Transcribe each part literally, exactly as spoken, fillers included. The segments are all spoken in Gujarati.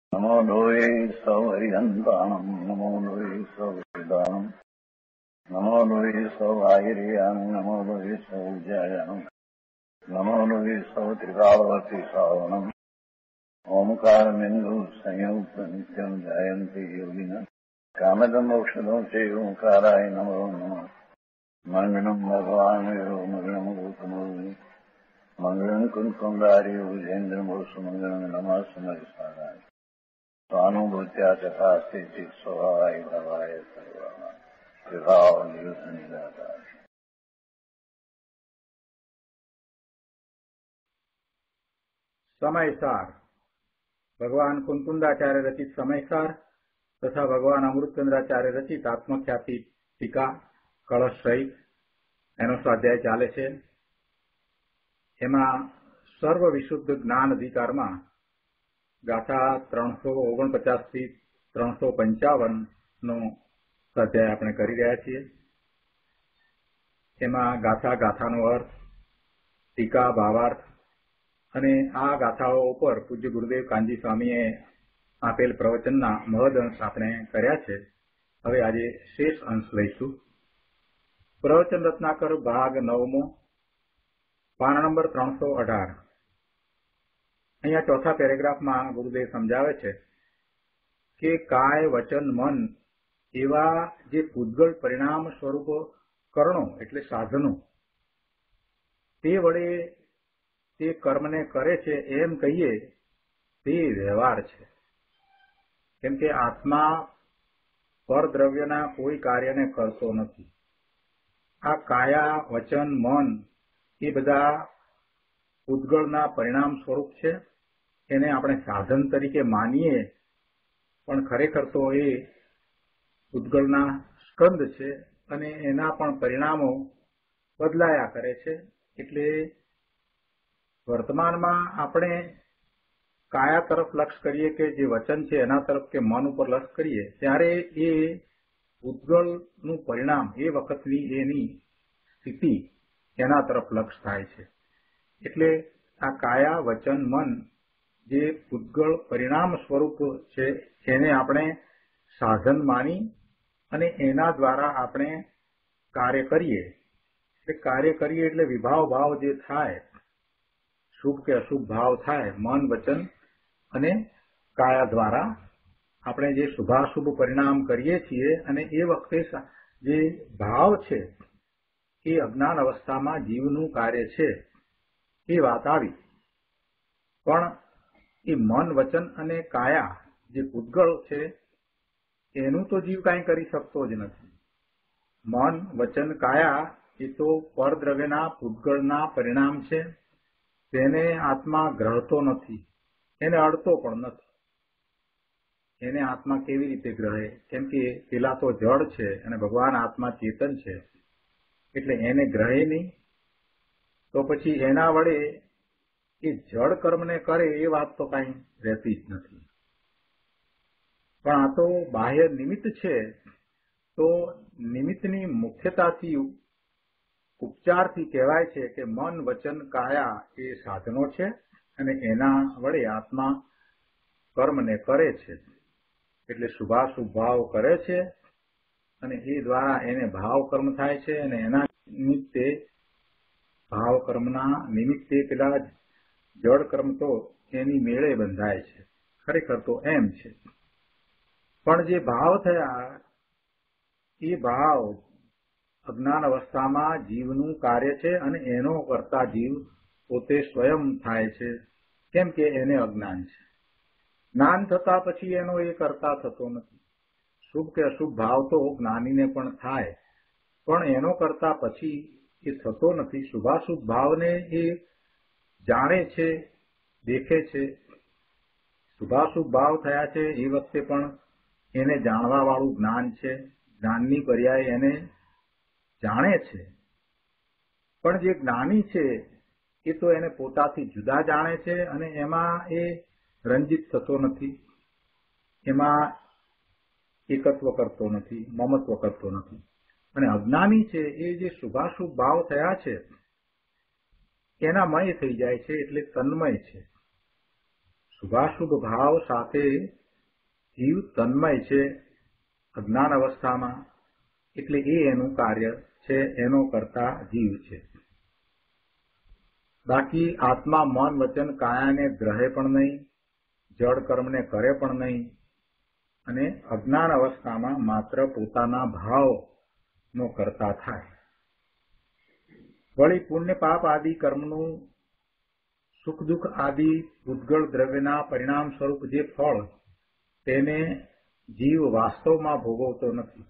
नमो लोये सौहरिहन्ताणम् नमो लोये सौहृदानम् नमो लोये सौभागिर्याम् नमो लोये सौज्यायाम् नमो लोये सौत्रिकावती सावनम् ओंकारमिन्दु संयुक्त नित्यम् जयन्ति योगिनः कामदम् औषधम् चैव ओंकाराय नमो नमः मङ्गलम् भगवान् विरो मङ्गलम् गौतमोऽग्नि मङ्गलम् कुन्कुण्डारि भुजेन्द्रमोसु मङ्गलम् नमः समरिसाराय स्वानुभूत्या तथा स्थिति स्वभावाय भवाय सर्वाः विभाव नियुद्ध निराकार। समयसार भगवान कुंकुंदाचार्य रचित समयसार तथा भगवान अमृतचंद्राचार्य रचित आत्मख्याति टीका कलश सहित एनो स्वाध्याय चाले छे। एमां सर्व विशुद्ध ज्ञान अधिकार में गाथा त्रणसो ओगणपचास थी त्रणसो पंचावन नो स्वाध्याय आपणे करी रह्या छीए। एमां गाथा गाथानो अर्थ टीका भावार्थ અને આ ગાથાઓ ઉપર પૂજ્ય ગુરુદેવ કાનજી સ્વામીએ આપેલ પ્રવચનના મહદ અંશ આપણે કર્યા છે। હવે આજે શેષ અંશ લઈશું। પ્રવચન રત્નાકર ભાગ નવમો પાના નંબર ત્રણસો અઢાર। અહીંયા ચોથા પેરેગ્રાફમાં ગુરુદેવ સમજાવે છે કે કાય વચન મન એવા જે પૂતગળ પરિણામ સ્વરૂપ કરણો એટલે સાધનો તે વડે તે કર્મને કરે છે એમ કહીએ તે વ્યવહાર છે। કેમ કે આત્મા પરદ્રવ્યના કોઈ કાર્યને કરતો નથી। આ કાયા વચન મન એ બધા પૂતગળના પરિણામ સ્વરૂપ છે। એને આપણે સાધન તરીકે માનીએ પણ ખરેખર તો એ પૂતગળના સ્કંદ છે અને એના પણ પરિણામો બદલાયા કરે છે। એટલે वर्तमानमा आपणे काया तरफ लक्ष्य करिए के जे वचन छे एना तरफ के मन उपर लक्ष्य करिए त्यारे ए पूतगळनुं परिणाम ए वखतनी एनी स्थिति एना तरफ लक्ष्य थाय छे। एटले आ काया वचन मन जे पूतगळ परिणाम स्वरूप छे एने आपणे साधन मानी अने एना द्वारा आपणे कार्य करीए। એટલે कार्य करीए એટલે विभाव भाव जे थाय शुभ के अशुभ भाव थाय मन वचन अने काया द्वारा आपणे जे शुभाशुभ परिणाम करीए छीए अने ए वखते जे भाव छे ए अज्ञान अवस्थामां जीवनुं कार्य छे ए वात आवी। पण ए मन वचन अने काया जे पूतगळ छे एनुं तो जीव कांई करी शकतो ज नथी। मन वचन काया ए तो परद्रव्यना पूतगळना परिणाम छे। તેને આત્મા ગ્રહતો નથી, એને અડતો પણ નથી। એને આત્મા કેવી રીતે ગ્રહે? કેમ કે પેલા તો જળ છે અને ભગવાન આત્મા ચેતન છે એટલે એને ગ્રહે નહીં। તો પછી એના વડે એ જળ કર્મને કરે એ વાત તો કાંઈ રહેતી જ નથી। પણ આ તો બાહ્ય નિમિત્ત છે તો નિમિત્તની મુખ્યતાથી उपचारथी कहेवाय छे के मन वचन काया ए साधनो छे अने एना वडे आत्मा कर्मने करे छे। एटले शुभाशुभ भाव करे छे अने ए द्वारा एने भाव कर्म थाय छे अने एना निमित्ते भाव कर्मना निमित्ते पेला जड़ कर्म तो एनी मेळे बंधाय छे। खरेखर तो एम छे। पण जे भाव थया ए भाव अज्ञान अवस्था में जीवनु कार्य है अने एनो करता जीव पोते स्वयं थाय छे। केम के एने अज्ञान छे। ज्ञान थता पछी एनो ए करता थतो नथी। शुभ के अशुभ भाव तो ज्ञानी ने पण थाय पण एनो करता पछी ए थतो नथी। शुभाशुभ भाव ने ए जाणे छे देखे छे। शुभाशुभ भाव थया छे ए वखते पण एने जाणवा वाळुं ज्ञान छे। ज्ञाननी पर्याय एने जाणे छे पण जे ज्ञानी छे ए तो एने पोताथी जुदा जाणे छे अने एमां ए रंजित थतो नथी। एमां एकत्व करतो नथी, ममत्व करतो नथी। अने अज्ञानी छे ए जे शुभाशुभ भाव थया छे एना मय थई जाय छे एटले तन्मय छे। શુભાશુભ ભાવ સાથે જીવ તન્મય છે અજ્ઞાન અવસ્થામાં, એટલે એ એનું કાર્ય છે, એનો કરતા જીવ છે. બાકી આત્મા મન વચન કાયાને ગ્રહે પણ નહીં, જડ કર્મને કરે પણ નહીં, અને અજ્ઞાન અવસ્થામાં માત્ર પોતાના ભાવનો કરતા થાય. વળી પુણ્ય પાપ આદિ કર્મનું સુખ દુઃખ આદિ ઉદ્ગળ દ્રવ્યના પરિણામ સ્વરૂપ જે ફળ, તેને જીવ વાસ્તવમાં ભોગવતો નથી.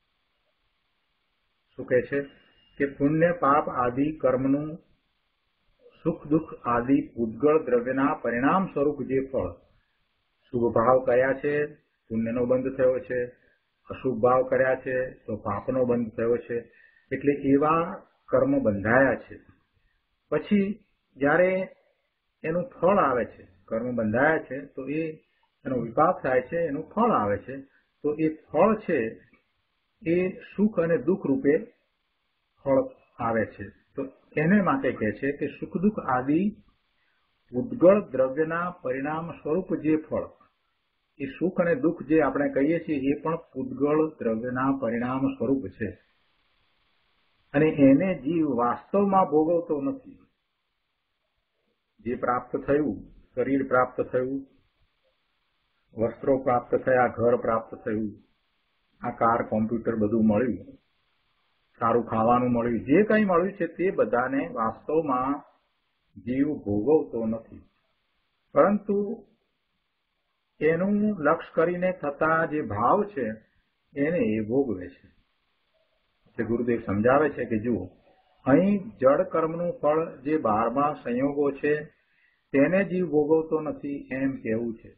શું કહે છે કે પુણ્ય પાપ આદિ કર્મનું સુખ દુઃખ આદિ ઉદ્ગળ દ્રવ્યના પરિણામ સ્વરૂપ જે ફળ, શુભ ભાવ કર્યા છે પુણ્યનો બંધ થયો છે, અશુભ ભાવ કર્યા છે તો પાપનો બંધ થયો છે, એટલે એવા કર્મ બંધાયા છે. પછી જ્યારે એનું ફળ આવે છે, કર્મ બંધાયા છે તો એ એનો વિપાક થાય છે, એનું ફળ આવે છે, તો એ ફળ છે એ સુખ અને દુઃખ રૂપે ફળ આવે છે. તો એને માટે કહે છે કે સુખ દુઃખ આદિ ઉદ્ગળ દ્રવ્યના પરિણામ સ્વરૂપ જે ફળ, એ સુખ અને દુઃખ જે આપણે કહીએ છીએ એ પણ ઉદ્ગળ દ્રવ્યના પરિણામ સ્વરૂપ છે, અને એને જીવ વાસ્તવમાં ભોગવતો નથી. જે પ્રાપ્ત થયું, શરીર પ્રાપ્ત થયું, વસ્ત્રો પ્રાપ્ત થયા, ઘર પ્રાપ્ત થયું, આ કાર કોમ્પ્યુટર બધું મળ્યું, સારું ખાવાનું મળ્યું, જે કંઈ મળ્યું છે તે બધાને વાસ્તવમાં જીવ ભોગવતો નથી, પરંતુ એનું લક્ષ કરીને થતા જે ભાવ છે એને એ ભોગવે છે. એટલે ગુરુદેવ સમજાવે છે કે જુઓ, અહીં જડ કર્મનું ફળ જે બારમા સંયોગો છે તેને જીવ ભોગવતો નથી એમ કહેવું છે,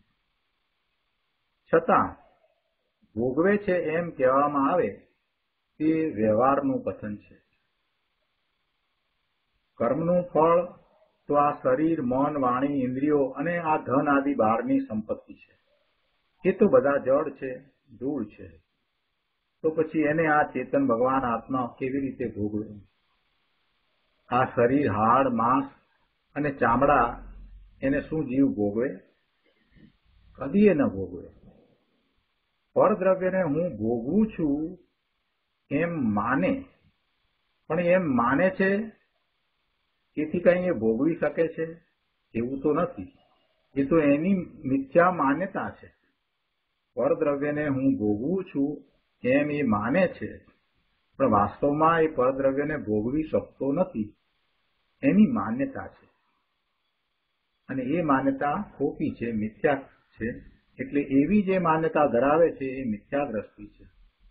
છતાં ભોગવે છે એમ કહેવામાં આવે તે વ્યવહારનું કથન છે. કર્મનું ફળ તો આ શરીર, મન, વાણી, ઇન્દ્રિયો અને આ ધન આદિ બહારની સંપત્તિ છે, એ તો બધા જડ છે, ધૂળ છે. તો પછી એને આ ચેતન ભગવાન આત્મા કેવી રીતે ભોગવે? આ શરીર, હાડ, માંસ અને ચામડા એને શું જીવ ભોગવે? કદી એ ન ભોગવે. પરદ્રવ્યને હું ભોગવું છું એમ માને, પણ એમ માને છે તેથી કઈ એ ભોગવી શકે છે એવું તો નથી. એ તો એની મિથ્યા માન્યતા છે. પરદ્રવ્યને હું ભોગવું છું એમ એ માને છે, પણ વાસ્તવમાં એ પરદ્રવ્યને ભોગવી શકતો નથી, એની માન્યતા છે. અને એ માન્યતા ખોટી છે, મિથ્યા છે. એટલે એવી જે માન્યતા ધરાવે છે એ મિથ્યા દ્રષ્ટિ છે.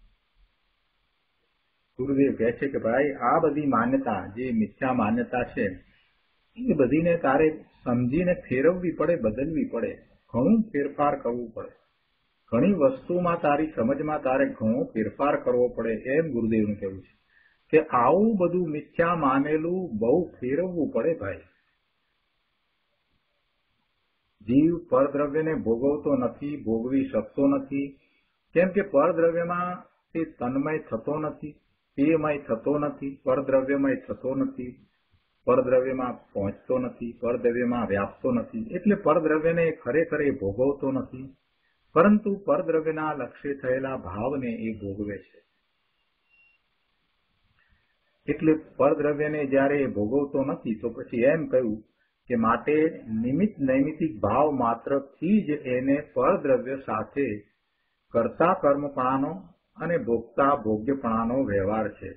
ગુરુદેવ કહે છે કે ભાઈ આ બધી માન્યતા જે મિથ્યા માન્યતા છે એ બધીને તારે સમજીને ફેરવવી પડે, બદલવી પડે, ઘણું ફેરફાર કરવું પડે. ઘણી વસ્તુમાં તારી સમજમાં તારે ઘણો ફેરફાર કરવો પડે એમ ગુરુદેવનું કહેવું છે કે આવું બધું મિથ્યા માનેલું બહુ ફેરવવું પડે ભાઈ. જીવ પરદ્રવ્યને ભોગવતો નથી, ભોગવી શકતો નથી, કેમ કે પરદ્રવ્યમાં તે તન્મય થતો નથી, તેમય થતો નથી, પરદ્રવ્યમય થતો નથી, પરદ્રવ્યમાં પહોંચતો નથી, પરદ્રવ્યમાં વ્યાપતો નથી. એટલે પરદ્રવ્યને ખરેખર એ ભોગવતો નથી, પરંતુ પરદ્રવ્યના લક્ષ્ય થયેલા ભાવને એ ભોગવે છે. એટલે પરદ્રવ્યને જયારે એ ભોગવતો નથી તો પછી એમ કહ્યું કે માટે નિમિત્ત નૈમિતિક ભાવ માત્રથી જ એને પરદ્રવ્ય સાથે કર્તા કર્મપણાનો અને ભોગતા ભોગ્યપણાનો વ્યવહાર છે.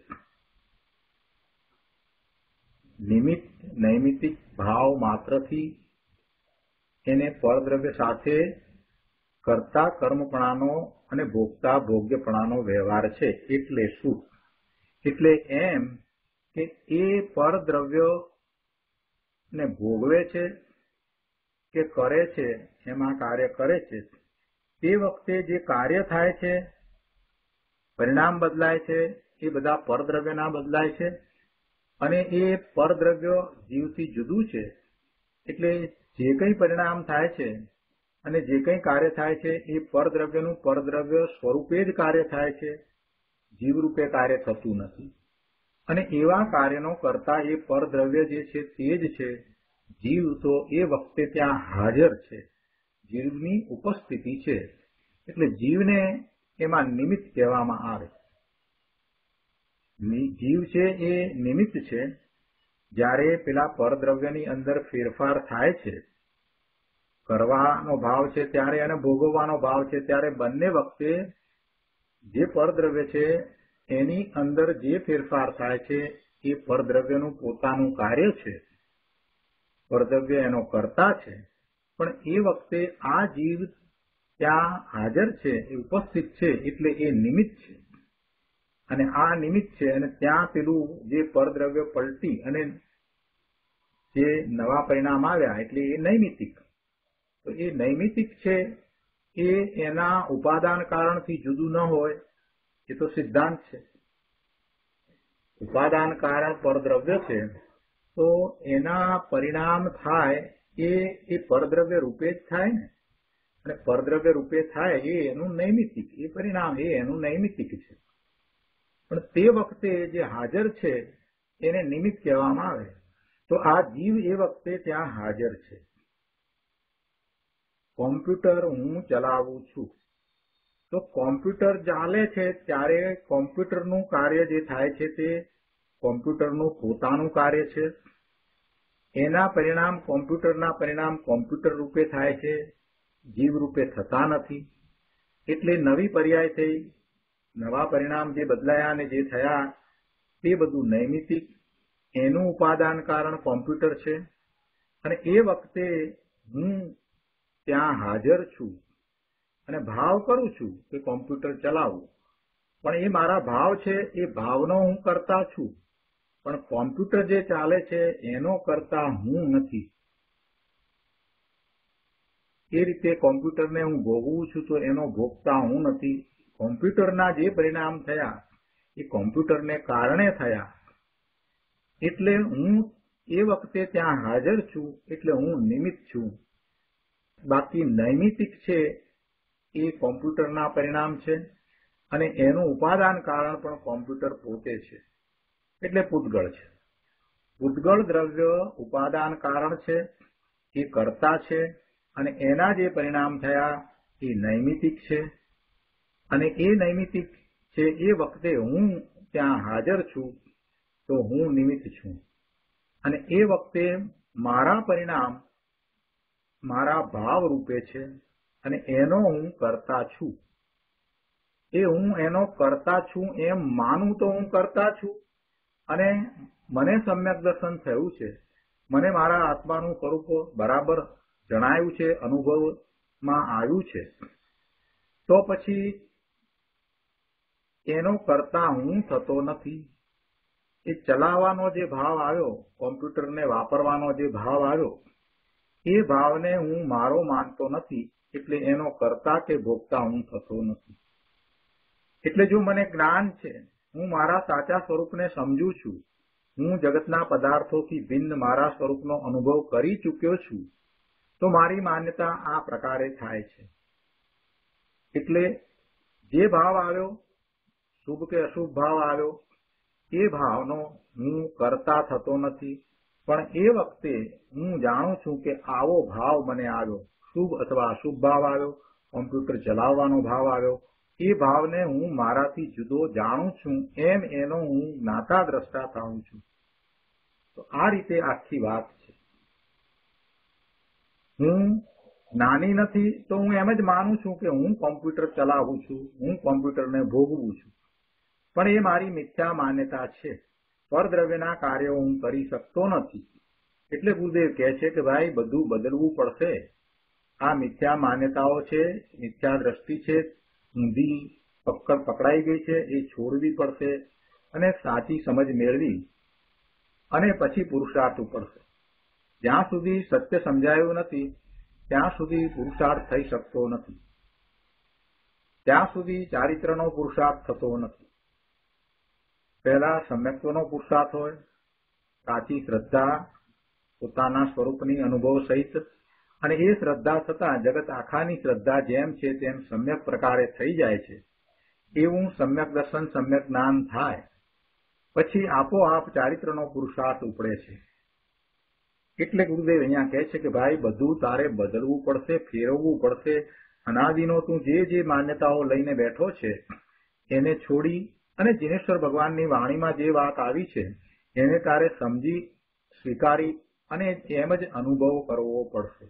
નિમિત્ત નૈમિતિક ભાવ માત્રથી એને પરદ્રવ્ય સાથે કર્તા કર્મપણાનો અને ભોગતા ભોગ્યપણાનો વ્યવહાર છે. એટલે શું? એટલે એમ કે એ પરદ્રવ્ય ને ભોગવે છે કે કરે છે, એમાં કાર્ય કરે છે, તે વખતે જે કાર્ય થાય છે, પરિણામ બદલાય છે, એ બધા પરદ્રવ્યના બદલાય છે. અને એ પરદ્રવ્ય જીવથી જુદું છે. એટલે જે કંઈ પરિણામ થાય છે અને જે કંઈ કાર્ય થાય છે એ પરદ્રવ્યનું પરદ્રવ્ય સ્વરૂપે જ કાર્ય થાય છે, જીવરૂપે કાર્ય થતું નથી. અને એવા કાર્યનો કરતા એ પરદ્રવ્ય જે છે તે જ છે. જીવ તો એ વખતે ત્યાં હાજર છે, જીવની ઉપસ્થિતિ છે, એટલે જીવને એમાં નિમિત્ત કહેવામાં આવે. જીવ છે એ નિમિત્ત છે. જ્યારે પેલા પરદ્રવ્યની અંદર ફેરફાર થાય છે, કરવાનો ભાવ છે ત્યારે અને ભોગવવાનો ભાવ છે ત્યારે બંને વખતે જે પરદ્રવ્ય છે એની અંદર જે ફેરફાર થાય છે એ પરદ્રવ્યનું પોતાનું કાર્ય છે, પરદ્રવ્ય એનો કર્તા છે. પણ એ વખતે આ જીવ ત્યાં હાજર છે, એ ઉપસ્થિત છે, એટલે એ નિમિત્ત છે. અને આ નિમિત્ત છે અને ત્યાં પેલું જે પરદ્રવ્ય પલટી અને જે નવા પરિણામ આવ્યા એટલે એ નૈમિતિક. તો એ નૈમિતિક છે એ એના ઉપાદાન કારણથી જુદું ન હોય એ તો સિદ્ધાંત છે. ઉપાદાન કારણ પરદ્રવ્ય છે તો એના પરિણામ થાય એ એ પરદ્રવ્ય રૂપે જ થાય ને. અને પરદ્રવ્ય રૂપે થાય એ એનું નૈમિતિક, એ પરિણામ એ એનું નૈમિતિક છે. પણ તે વખતે જે હાજર છે એને નિમિત્ત કહેવામાં આવે. તો આ જીવ એ વખતે ત્યાં હાજર છે. કોમ્પ્યુટર હું ચલાવું છું તો કોમ્પ્યુટર ચાલે છે ત્યારે કોમ્પ્યુટરનું કાર્ય જે થાય છે તે કોમ્પ્યુટરનું પોતાનું કાર્ય છે. એના પરિણામ કોમ્પ્યુટરના પરિણામ કોમ્પ્યુટર રૂપે થાય છે, જીવ રૂપે થતા નથી. એટલે નવી પર્યાય થઈ, નવા પરિણામ જે બદલાયા અને જે થયા તે બધું નૈમિતિક, એનું ઉપાદાન કારણ કોમ્પ્યુટર છે. અને એ વખતે હું ત્યાં હાજર છું અને ભાવ કરું છું કે કોમ્પ્યુટર ચલાવું. પણ એ મારા ભાવ છે, એ ભાવનો હું કરતા છું. પણ કોમ્પ્યુટર જે ચાલે છે એનો કરતા હું નથી. એ રીતે કોમ્પ્યુટરને હું ભોગવું છું તો એનો ભોગતા હું નથી. કોમ્પ્યુટરના જે પરિણામ થયા એ કોમ્પ્યુટરને કારણે થયા. એટલે હું એ વખતે ત્યાં હાજર છું, એટલે હું નિમિત્ત છું. બાકી નૈમિતિક છે એ કોમ્પ્યુટરના પરિણામ છે અને એનું ઉપાદાન કારણ પણ કોમ્પ્યુટર પોતે છે, એટલે પૂતગળ છે. પૂતગળ દ્રવ્ય ઉપાદાન કારણ છે, એ કર્તા છે અને એના જે પરિણામ થયા એ નૈમિતિક છે. અને એ નૈમિતિક છે એ વખતે હું ત્યાં હાજર છું તો હું નિમિત્ત છું. અને એ વખતે મારા પરિણામ મારા ભાવ રૂપે છે અને એનો હું કરતા છું. એ હું એનો કરતા છું એમ માનું તો હું કરતા છું. અને મને સમ્યક દર્શન થયું છે, મને મારા આત્માનું સ્વરૂપ બરાબર જણાયું છે, અનુભવમાં આવ્યું છે, તો પછી એનો કરતા હું થતો નથી. એ ચલાવવાનો જે ભાવ આવ્યો, કોમ્પ્યુટરને વાપરવાનો જે ભાવ આવ્યો, એ ભાવને હું મારો માનતો નથી. એટલે એનો કરતા કે ભોગતા હું થતો નથી. એટલે જો મને જ્ઞાન છે, હું મારા સાચા સ્વરૂપને સમજું છું, હું જગતના પદાર્થોથી ભિન્ન મારા સ્વરૂપનો અનુભવ કરી ચૂક્યો છું, તો મારી માન્યતા આ પ્રકારે થાય છે. એટલે જે ભાવ આવ્યો, શુભ કે અશુભ ભાવ આવ્યો, એ ભાવનો હું કરતા થતો નથી. પણ એ વખતે હું જાણું છું કે આવો ભાવ મને આવ્યો, શુભ અથવા અશુભ ભાવ આવ્યો, કોમ્પ્યુટર ચલાવવાનો ભાવ આવ્યો, એ ભાવને હું મારાથી જુદો જાણું છું, એમ એનો હું જ્ઞાતા દ્રષ્ટા થાઉં છું. તો આ રીતે આખી વાત છે. હું નાની નથી તો હું એમ જ માનું છું કે હું કોમ્પ્યુટર ચલાવું છું, હું કોમ્પ્યુટરને ભોગવું છું. પણ એ મારી મિથ્યા માન્યતા છે. પરદ્રવ્યના કાર્યો હું કરી શકતો નથી. એટલે ગુરુદેવ કહે છે કે ભાઈ બધું બદલવું પડશે. આ મિથ્યા માન્યતાઓ છે, મિથ્યા દ્રષ્ટિ છે, ઊંધી પકડ પકડાઈ ગઈ છે, એ છોડવી પડશે અને સાચી સમજ મેળવી અને પછી પુરુષાર્થ પડશે. જ્યાં સુધી સત્ય સમજાયું નથી ત્યાં સુધી પુરુષાર્થ થઈ શકતો નથી. ત્યાં સુધી ચારિત્રનો પુરુષાર્થ થતો નથી. પહેલા સમ્યક્ત્વનો પુરુષાર્થ હોય, સાચી શ્રદ્ધા પોતાના સ્વરૂપની અનુભવ સહિત, અને એ શ્રદ્ધા છતાં જગત આખાની શ્રદ્ધા જેમ છે તેમ સમ્યક પ્રકારે થઈ જાય છે. એવું સમ્યક દર્શન સમ્યક જ્ઞાન થાય પછી આપોઆપ ચારિત્રનો પુરુષાર્થ ઉપડે છે. એટલે ગુરુદેવ અહીંયા કહે છે કે ભાઈ બધું તારે બદલવું પડશે, ફેરવવું પડશે. અનાદિનો તું જે જે માન્યતાઓ લઈને બેઠો છે એને છોડી અને જીનેશ્વર ભગવાનની વાણીમાં જે વાત આવી છે એને તારે સમજી સ્વીકારી અને એમ જ અનુભવ કરવો પડશે.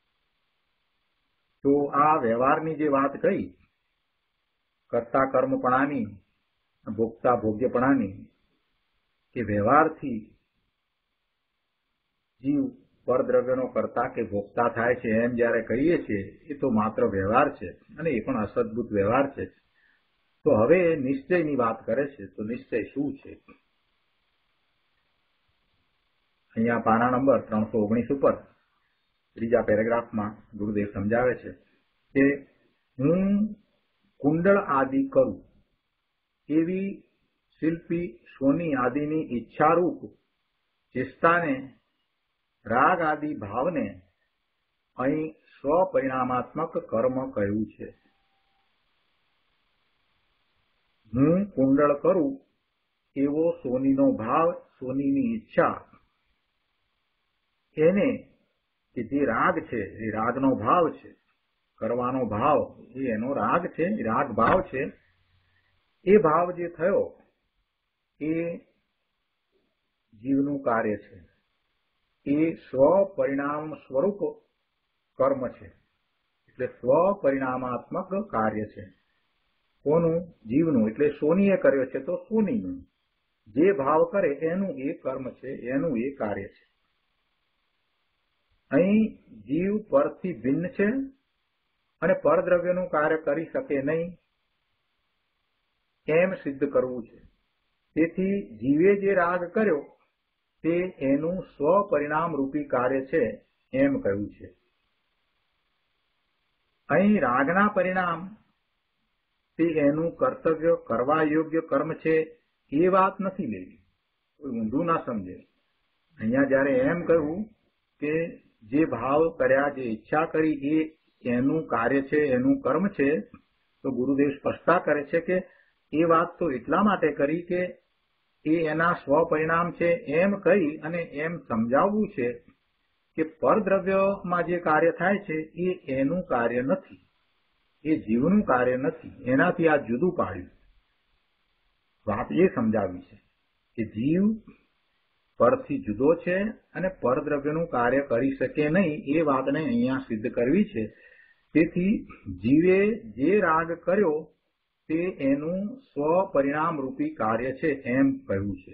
તો આ વ્યવહારની જે વાત કહી, કર્તા કર્મપણાની, ભોગતા ભોગ્યપણાની, કે વ્યવહારથી જીવ પરદ્રવ્યનો કરતા કે ભોગતા થાય છે એમ જયારે કહીએ છીએ એ તો માત્ર વ્યવહાર છે અને એ પણ અસદભૂત વ્યવહાર છે. તો હવે નિશ્ચયની વાત કરે છે. તો નિશ્ચય શું છે? અહીંયા પાના નંબર ત્રણસો ઓગણીસ ઉપર ત્રીજા પેરેગ્રાફમાં ગુરુદેવ સમજાવે છે કે હું કુંડળ આદિ કરું એવી શિલ્પી સોની આદિની ઈચ્છારૂપ ચેષ્ટાને, રાગ આદિ ભાવને અહીં સ્વપરિણામાત્મક કર્મ કહ્યું છે. હું કુંડળ કરું એવો સોનીનો ભાવ, સોનીની ઈચ્છા, એને કે જે રાગ છે એ રાગનો ભાવ છે, કરવાનો ભાવ એ એનો રાગ છે, રાગ ભાવ છે. એ ભાવ જે થયો એ જીવનું કાર્ય છે. એ સ્વપરિણામ સ્વરૂપ કર્મ છે. એટલે સ્વપરિણામાત્મક કાર્ય છે. કોનું? જીવનું. એટલે સોનીએ કર્યો છે તો સોનીનું જે ભાવ કરે એનું એ કર્મ છે, એનું એ કાર્ય છે. અહીં જીવ પરથી ભિન્ન છે અને પરદ્રવ્યનું કાર્ય કરી શકે નહીં એમ સિદ્ધ કરવું છે. તેથી જીવે જે રાગ કર્યો તે એનું સ્વપરિણામ રૂપી કાર્ય છે એમ કહ્યું છે. અહીં રાગના પરિણામ તે એનું કર્તવ્ય કરવા યોગ્ય કર્મ છે એ વાત નથી લેવી. કોઈ ઊંધું ના સમજે. અહીંયા જયારે એમ કહ્યું કે જે ભાવ કર્યા, જે ઈચ્છા કરી એ એનું કાર્ય છે, એનું કર્મ છે, તો ગુરુદેવ સ્પષ્ટતા કરે છે કે એ વાત તો એટલા માટે કરી કે એ એના સ્વપરિણામ છે એમ કહી અને એમ સમજાવવું છે કે પરદ્રવ્યમાં જે કાર્ય થાય છે એ એનું કાર્ય નથી, એ જીવનું કાર્ય નથી. એનાથી આ જુદું પાડ્યું. વાત એ સમજાવી છે કે જીવ પરથી જુદો છે અને પરદ્રવ્યનું કાર્ય કરી શકે નહીં એ વાતને અહીંયા સિદ્ધ કરવી છે. તેથી જીવે જે રાગ કર્યો તે એનું સ્વપરિણામ રૂપી કાર્ય છે એમ કહ્યું છે.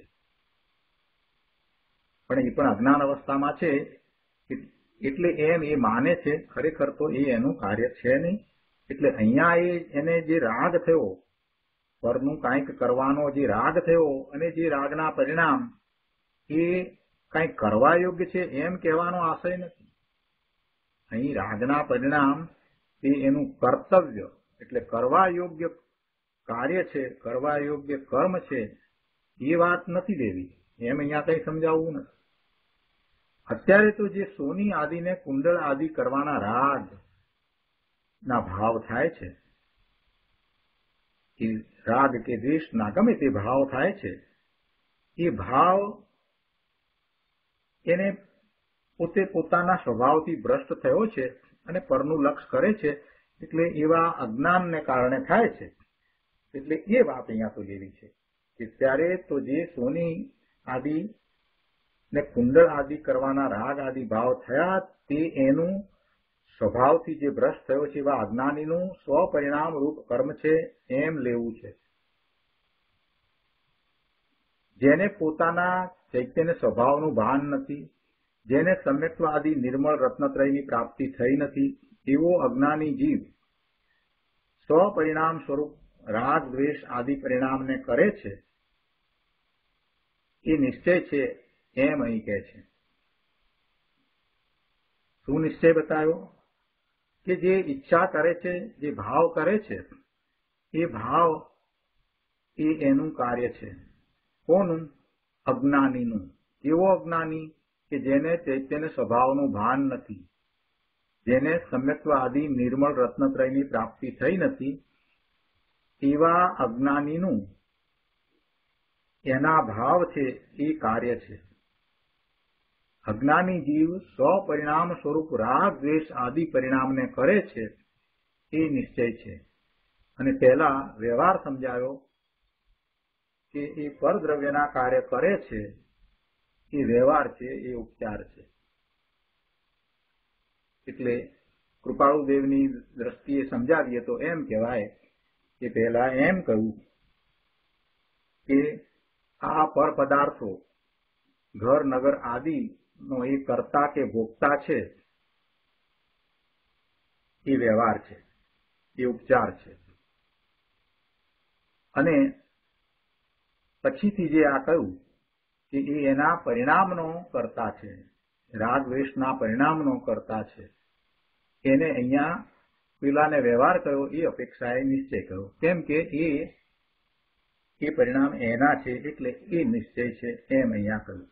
પણ એ પણ અજ્ઞાન અવસ્થામાં છે એટલે એમ એ માને છે, ખરેખર તો એ એનું કાર્ય છે નહીં. એટલે અહીંયા એ એને જે રાગ થયો, પરનું કાંઈક કરવાનો જે રાગ થયો અને જે રાગના પરિણામ એ કાંઈક કરવા યોગ્ય છે એમ કહેવાનો આશય નથી. અહીં રાગના પરિણામ એ એનું કર્તવ્ય એટલે કરવા યોગ્ય કાર્ય છે, કરવા યોગ્ય કર્મ છે એ વાત નથી લેવી. એમ અહીંયા કઈ સમજાવવું નથી. અત્યારે તો જે સોની આદિને કુંડળ આદિ કરવાના રાગ ના ભાવ થાય છે, એ રાગ કે દ્વેષના ગમે તે ભાવ થાય છે, એ ભાવ એને પોતે પોતાના સ્વભાવથી ભ્રષ્ટ થયો છે અને પરનું લક્ષ કરે છે. એટલે એવા અજ્ઞાનને કારણે થાય છે. એટલે એ વાત અહીંયા તો લેવી છે કે ત્યારે તો જે સોની આદિ ને કુંડળ આદિ કરવાના રાગ આદિ ભાવ થયા તે એનું સ્વભાવથી જે ભ્રષ્ટ થયો છે એવા અજ્ઞાનીનું સ્વપરિણામ રૂપ કર્મ છે એમ લેવું છે. જેને પોતાના ચૈતન્ય સ્વભાવનું ભાન નથી, જેને સમ્યક્ત્વ આદિ નિર્મળ રત્નત્રયની પ્રાપ્તિ થઈ નથી, એવો અજ્ઞાની જીવ સ્વપરિણામ સ્વરૂપ રાગ દ્વેષ આદિ પરિણામને કરે છે એ નિશ્ચય છે એમ અહીં કહે છે. શું નિશ્ચય બતાવ્યો? કે જે ઈચ્છા કરે છે, જે ભાવ કરે છે, એ ભાવ એ એનું કાર્ય છે. કોનું? અજ્ઞાનીનું. એવો અજ્ઞાની કે જેને ચૈતન્ય સ્વભાવનું ભાન નથી, જેને સમ્યક્ત્વ આદિ નિર્મળ રત્નત્રયની પ્રાપ્તિ થઈ નથી, એવા અજ્ઞાનીનું એના ભાવ છે એ કાર્ય છે. અજ્ઞાની જીવ સ્વપરિણામ સ્વરૂપ રાગ દ્વેષ આદિ પરિણામને કરે છે એ નિશ્ચય છે. અને પહેલા વ્યવહાર સમજાયો કે એ પરદ્રવ્યના કાર્ય કરે છે એ વ્યવહાર છે, એ ઉપચાર છે. એટલે કૃપાળુદેવની દ્રષ્ટિએ સમજાવીએ તો એમ કહેવાય કે પહેલા એમ કહ્યું કે આ પર પદાર્થો ઘર નગર આદિ નો એ કર્તા કે ભોગતા છે એ વ્યવહાર છે, એ ઉપચાર છે. અને પછીથી જે આ કહ્યું કે એ એના પરિણામનો કર્તા છે, રાગ દ્વેષના પરિણામનો કર્તા છે, એને અહીંયા પેલાને વ્યવહાર કયો એ અપેક્ષાએ નિશ્ચય કહ્યો. કેમ કે એ એ પરિણામ એના છે એટલે એ નિશ્ચય છે એમ અહીંયા કહ્યું.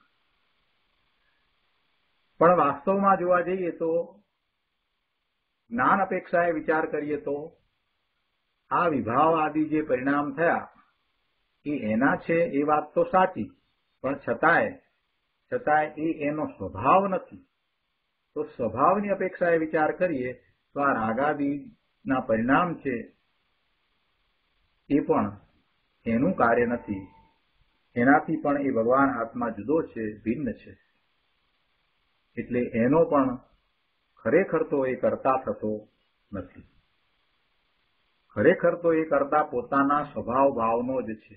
પણ વાસ્તવમાં જોવા જઈએ તો જ્ઞાન અપેક્ષાએ વિચાર કરીએ તો આ વિભાવ આદિ જે પરિણામ થયા એ એના છે એ વાત તો સાચી, પણ છતાંય છતાંય એ એનો સ્વભાવ નથી. તો સ્વભાવની અપેક્ષાએ વિચાર કરીએ તો આ રાગાદિના પરિણામ છે એ પણ એનું કાર્ય નથી. એનાથી પણ એ ભગવાન આત્મા જુદો છે, ભિન્ન છે. એટલે એનો પણ ખરેખર તો એ કરતા થતો નથી. ખરેખર તો એ કરતા પોતાના સ્વભાવ ભાવનો જ છે.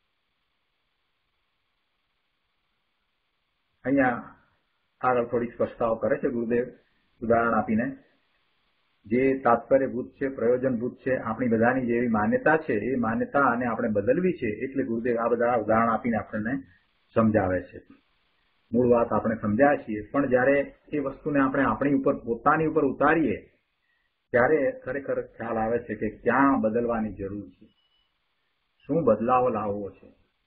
અહીંયા આગળ થોડી સ્પષ્ટતાઓ કરે છે ગુરુદેવ ઉદાહરણ આપીને. જે તાત્પર્યભૂત છે, પ્રયોજનભૂત છે, આપણી બધાની જેવી માન્યતા છે એ માન્યતા અને આપણે બદલવી છે એટલે ગુરુદેવ આ બધા ઉદાહરણ આપીને આપણને સમજાવે છે. મૂળ વાત આપણે સમજ્યા છીએ, પણ જયારે એ વસ્તુને આપણે આપણી ઉપર પોતાની ઉપર ઉતારીએ ત્યારે ખરેખર ખ્યાલ આવે છે કે ક્યાં બદલવાની જરૂર છે, શું બદલાવ લાવવો છે.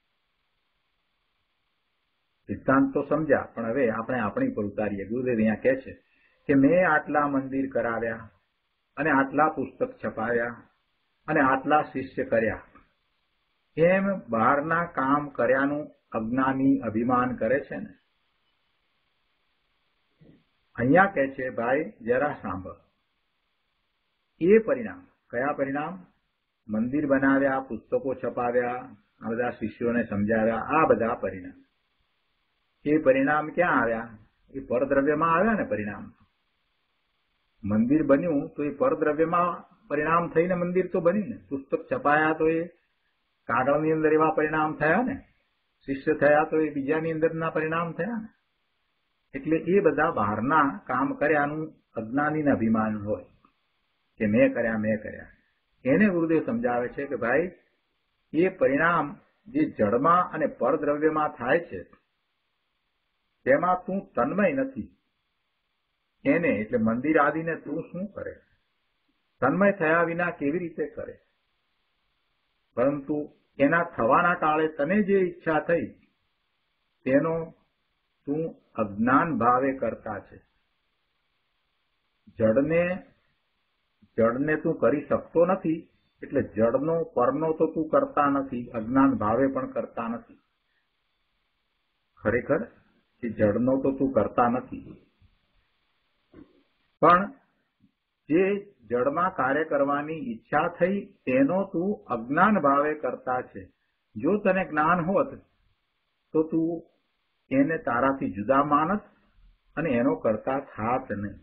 સિદ્ધાંત તો સમજ્યા, પણ હવે આપણે આપણી ઉપર ઉતારીએ. ગુરુદેવ અહીંયા કહે છે કે મેં આટલા મંદિર કરાવ્યા અને આટલા પુસ્તક છપાવ્યા અને આટલા શિષ્ય કર્યા, એમ બહારના કામ કર્યાનું અજ્ઞાની અભિમાન કરે છે ને. અહીંયા કહે છે ભાઈ જરા સાંભળ, એ પરિણામ કયા પરિણામ? મંદિર બનાવ્યા, પુસ્તકો છપાવ્યા, આ બધા શિષ્યોને સમજાવ્યા, આ બધા પરિણામ. એ પરિણામ ક્યાં આવ્યા? એ પરદ્રવ્યમાં આવ્યા ને પરિણામ. મંદિર બન્યું તો એ પરદ્રવ્યમાં પરિણામ થઈને મંદિર તો બન્યું ને. પુસ્તક છપાયા તો એ કાગળની અંદર એવા પરિણામ થયા ને. શિષ્ય થયા તો એ બીજાની અંદરના પરિણામ થયા ને. એટલે એ બધા બહારના કામ કર્યાનું અજ્ઞાનીને અભિમાન હોય કે મેં કર્યા મેં કર્યા. એને ગુરુદેવ સમજાવે છે કે ભાઈ એ પરિણામ જે જડમાં અને પરદ્રવ્યમાં થાય છે તેમાં તું તન્મય નથી. એને એટલે મંદિર આદિને તું શું કરે? તન્મય થયા વિના કેવી રીતે કરે? પરંતુ એના થવાના કાળે તને જે ઈચ્છા થઈ તેનો તું અજ્ઞાન ભાવે કરતા છે. જડને જડને તું કરી શકતો નથી એટલે જડનો પરનો તો તું કરતા નથી, અજ્ઞાન ભાવે પણ કરતા નથી. ખરેખર એ જડનો તો તું કરતા નથી, પણ જે જડમાં કાર્ય કરવાની ઈચ્છા થઈ તેનો તું અજ્ઞાન ભાવે કરતા છે. જો તને જ્ઞાન હોત તો તું એને તારાથી જુદા માનત અને એનો કરતા થાત નહીં.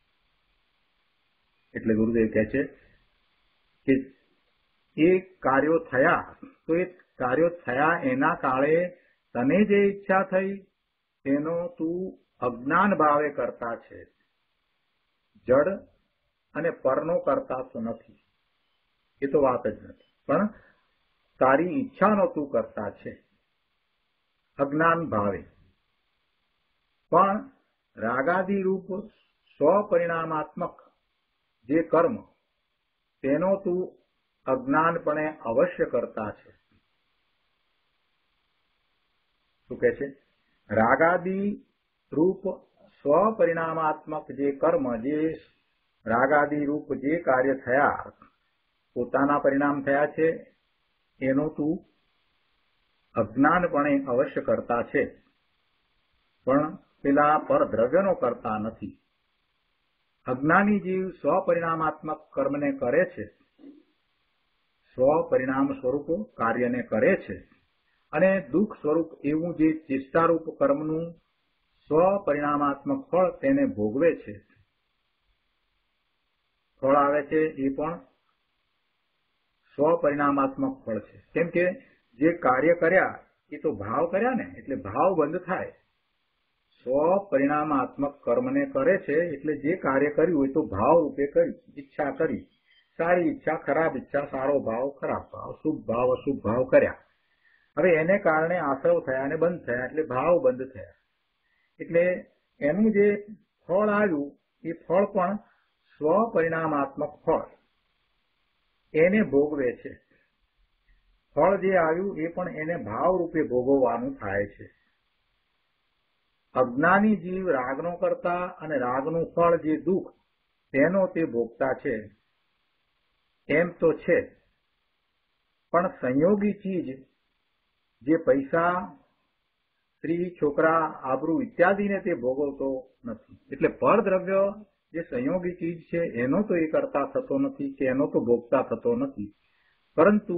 એટલે ગુરુદેવ કહે છે કે એ કાર્યો થયા તો એ કાર્યો થયા એના કાળે તને જે ઈચ્છા થઈ તેનો તું અજ્ઞાન ભાવે કરતા છે. જડ અને પરનો કરતા તો નથી, એ તો વાત જ નથી. પણ તારી ઈચ્છાનો તું કરતા છે અજ્ઞાન ભાવે. પણ રાગાદિ રૂપ સ્વપરિણામાત્મક જે કર્મ તેનો તું અજ્ઞાનપણે અવશ્ય કરતા છે. શું કહે છે? રાગાદિ રૂપ સ્વપરિણામાત્મક જે કર્મ, જે રાગાદિ રૂપ જે કાર્ય થયા, પોતાના પરિણામ થયા છે એનો તું અજ્ઞાનપણે અવશ્ય કરતા છે. પણ પેલા પરદ્રવ્યનો કરતા નથી. અજ્ઞાની જીવ સ્વપરિણામાત્મક કર્મને કરે છે, સ્વપરિણામ સ્વરૂપ કાર્યને કરે છે, અને દુઃખ સ્વરૂપ એવું જે ચેષ્ટારૂપ કર્મનું સ્વપરિણામાત્મક ફળ તેને ભોગવે છે. ફળ આવે છે એ પણ સ્વપરિણામાત્મક ફળ છે. કેમ કે જે કાર્ય કર્યા એ તો ભાવ કર્યા ને, એટલે ભાવ બંધ થાય. સ્વપરિણામાત્મક કર્મને કરે છે એટલે જે કાર્ય કર્યું એ તો ભાવ રૂપે કરી, ઈચ્છા કરી, સારી ઈચ્છા, ખરાબ ઈચ્છા, સારો ભાવ, ખરાબ ભાવ, શુભ ભાવ, અશુભ ભાવ કર્યા. હવે એને કારણે આસવ થયા અને બંધ થયા એટલે ભાવ બંધ થયા. એટલે એનું જે ફળ આવ્યું એ ફળ પણ સ્વપરિણામાત્મક ફળ એને ભોગવે છે. ફળ જે આવ્યું એ પણ એને ભાવ રૂપે ભોગવવાનું થાય છે. અજ્ઞાની જીવ રાગનો કરતા અને રાગનું ફળ જે દુઃખ તેનો તે ભોગતા છે એમ તો છે, પણ સંયોગી ચીજ જે પૈસા, સ્ત્રી, છોકરા, આબરૂ ઇત્યાદિને તે ભોગવતો નથી. એટલે પરદ્રવ્ય જે સંયોગી ચીજ છે એનો તો એ કરતા થતો નથી કે એનો તો ભોગતા થતો નથી, પરંતુ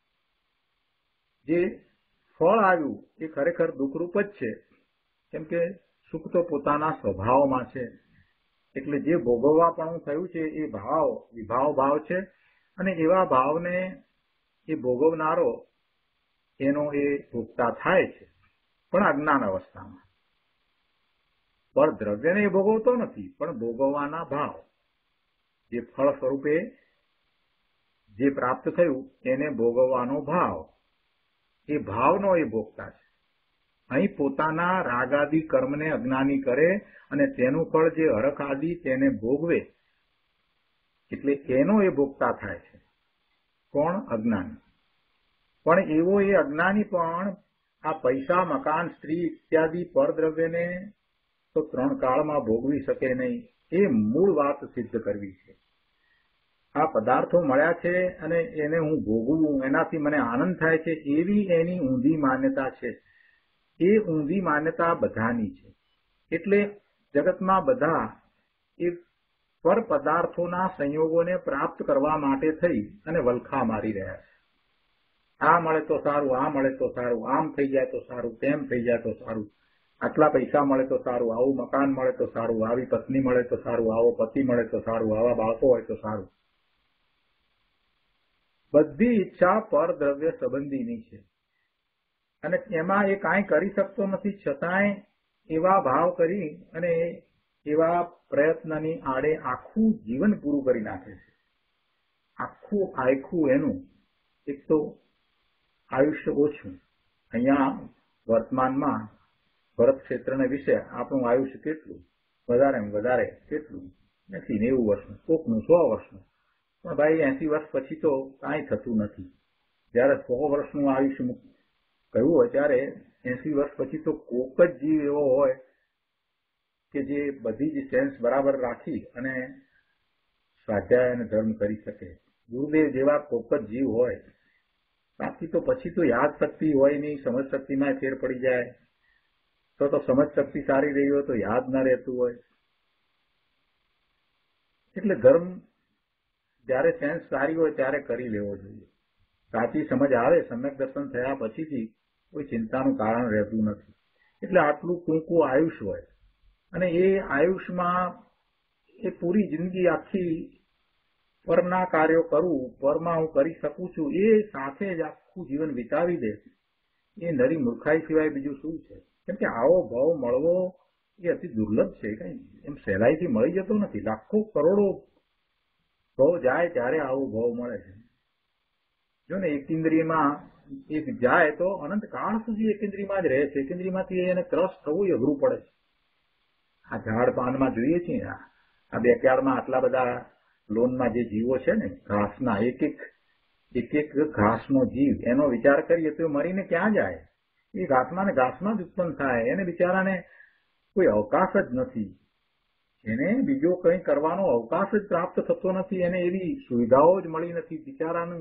જે ફળ આવ્યું એ ખરેખર દુઃખરૂપ જ છે. કેમ કે સુખ તો પોતાના સ્વભાવમાં છે. એટલે જે ભોગવવાપણું થયું છે એ ભાવ વિભાવ ભાવ છે, અને એવા ભાવને એ ભોગવનારો એનો એ ભોગતા થાય છે, પણ અજ્ઞાન અવસ્થામાં. પર દ્રવ્યને એ ભોગવતો નથી, પણ ભોગવવાના ભાવ, જે ફળ સ્વરૂપે જે પ્રાપ્ત થયું એને ભોગવવાનો ભાવ, એ ભાવનો એ ભોગતા છે. અહીં પોતાના રાગાદી કર્મને અજ્ઞાની કરે અને તેનું ફળ જે હરખ આદિ તેને ભોગવે, એટલે એનો એ ભોગતા થાય છે. કોણ? અજ્ઞાની. પણ એવો એ અજ્ઞાની પણ આ પૈસા, મકાન, સ્ત્રી ઇત્યાદિ પરદ્રવ્યને તો ત્રણ કાળમાં ભોગવી શકે નહીં. એ મૂળ વાત સિદ્ધ કરવી છે. આ પદાર્થો મળ્યા છે અને એને હું ભોગવું, એનાથી મને આનંદ થાય છે, એવી એની ઊંધી માન્યતા છે. એ ઊંધી માન્યતા બધાની છે. એટલે જગતમાં બધા એ પર પદાર્થોના સંયોગોને પ્રાપ્ત કરવા માટે થઈ અને વલખા મારી રહ્યા છે. આ મળે તો સારું, આ મળે તો સારું, આમ થઈ જાય તો સારું, તેમ થઈ જાય તો સારું, આટલા પૈસા મળે તો સારું, આવું મકાન મળે તો સારું, આવી પત્ની મળે તો સારું, આવો પતિ મળે તો સારું, આવા બાળકો હોય તો સારું. બધી ઈચ્છા પરદ્રવ્ય સંબંધીની છે અને એમાં એ કાંઈ કરી શકતો નથી, છતાંય એવા ભાવ કરી અને એવા પ્રયત્નની આડે આખું જીવન પૂરું કરી નાખે છે. આખું આખું એનું એક તો આયુષ્ય ઓછું. અહીંયા વર્તમાનમાં ભરત ક્ષેત્રને વિશે આપણું આયુષ્ય કેટલું? વધારે વધારે કેટલું? એસી નેવું વર્ષનું, કોકનું સો વર્ષનું. પણ ભાઈ એસી વર્ષ પછી તો કાંઈ થતું નથી. જયારે સો વર્ષનું આયુષ્ય કહ્યું હોય ત્યારે એસી વર્ષ પછી તો કોક જ જીવ એવો હોય કે જે બધી જ સેન્સ બરાબર રાખી અને સ્વાધ્યાય અને ધર્મ કરી શકે. ગુરુદેવ જેવા કોક જ જીવ હોય. બાકી તો પછી તો યાદ શક્તિ હોય નહીં, સમજ શક્તિમાં ફેર પડી જાય. તો તો સમજ શક્તિ સારી રહી હોય તો યાદ ન રહેતું હોય. એટલે ધર્મ જયારે સેન્સ સારી હોય ત્યારે કરી લેવો જોઈએ. સાચી સમજ આવે, સમ્યક દર્શન થયા પછીથી કોઈ ચિંતાનું કારણ રહેતું નથી. એટલે આટલું ટૂંકું આયુષ્ય હોય અને એ આયુષ્યમાં એ પૂરી જિંદગી આખી પરના કાર્યો કરું, પરમાં હું કરી શકું છું, એ સાથે જ આખું જીવન વિતાવી દે, એ નરી મૂર્ખાઈ સિવાય બીજું શું છે? કેમ કે આવો ભાવ મળવો એ અતિ દુર્લભ છે. કઈ એમ સહેલાઈથી મળી જતો નથી. લાખો કરોડો ભાવ જાય ત્યારે આવો ભાવ મળે છે. જો ને એક ઇન્દ્રિયમાં એક જાય તો અનંત કાળ સુધી એક ઇન્દ્રિયમાં જ રહે છે. એક ઇન્દ્રિયમાંથી એને ત્રસ થવું અઘરું પડે છે. આ ઝાડ પાનમાં જોઈએ છીએ, આ બેકયાર્ડમાં આટલા બધા લોનમાં જે જીવો છે ને, ઘાસના એક એક એક એક ઘાસનો જીવ, એનો વિચાર કરીએ તો મરીને ક્યાં જાય? એ ઘાસમાં ને ઘાસમાં જ ઉત્પન્ન થાય. એને બિચારાને કોઈ અવકાશ જ નથી. એને બીજો કંઈ કરવાનો અવકાશ જ પ્રાપ્ત થતો નથી. એને એવી સુવિધાઓ જ મળી નથી. બિચારાનું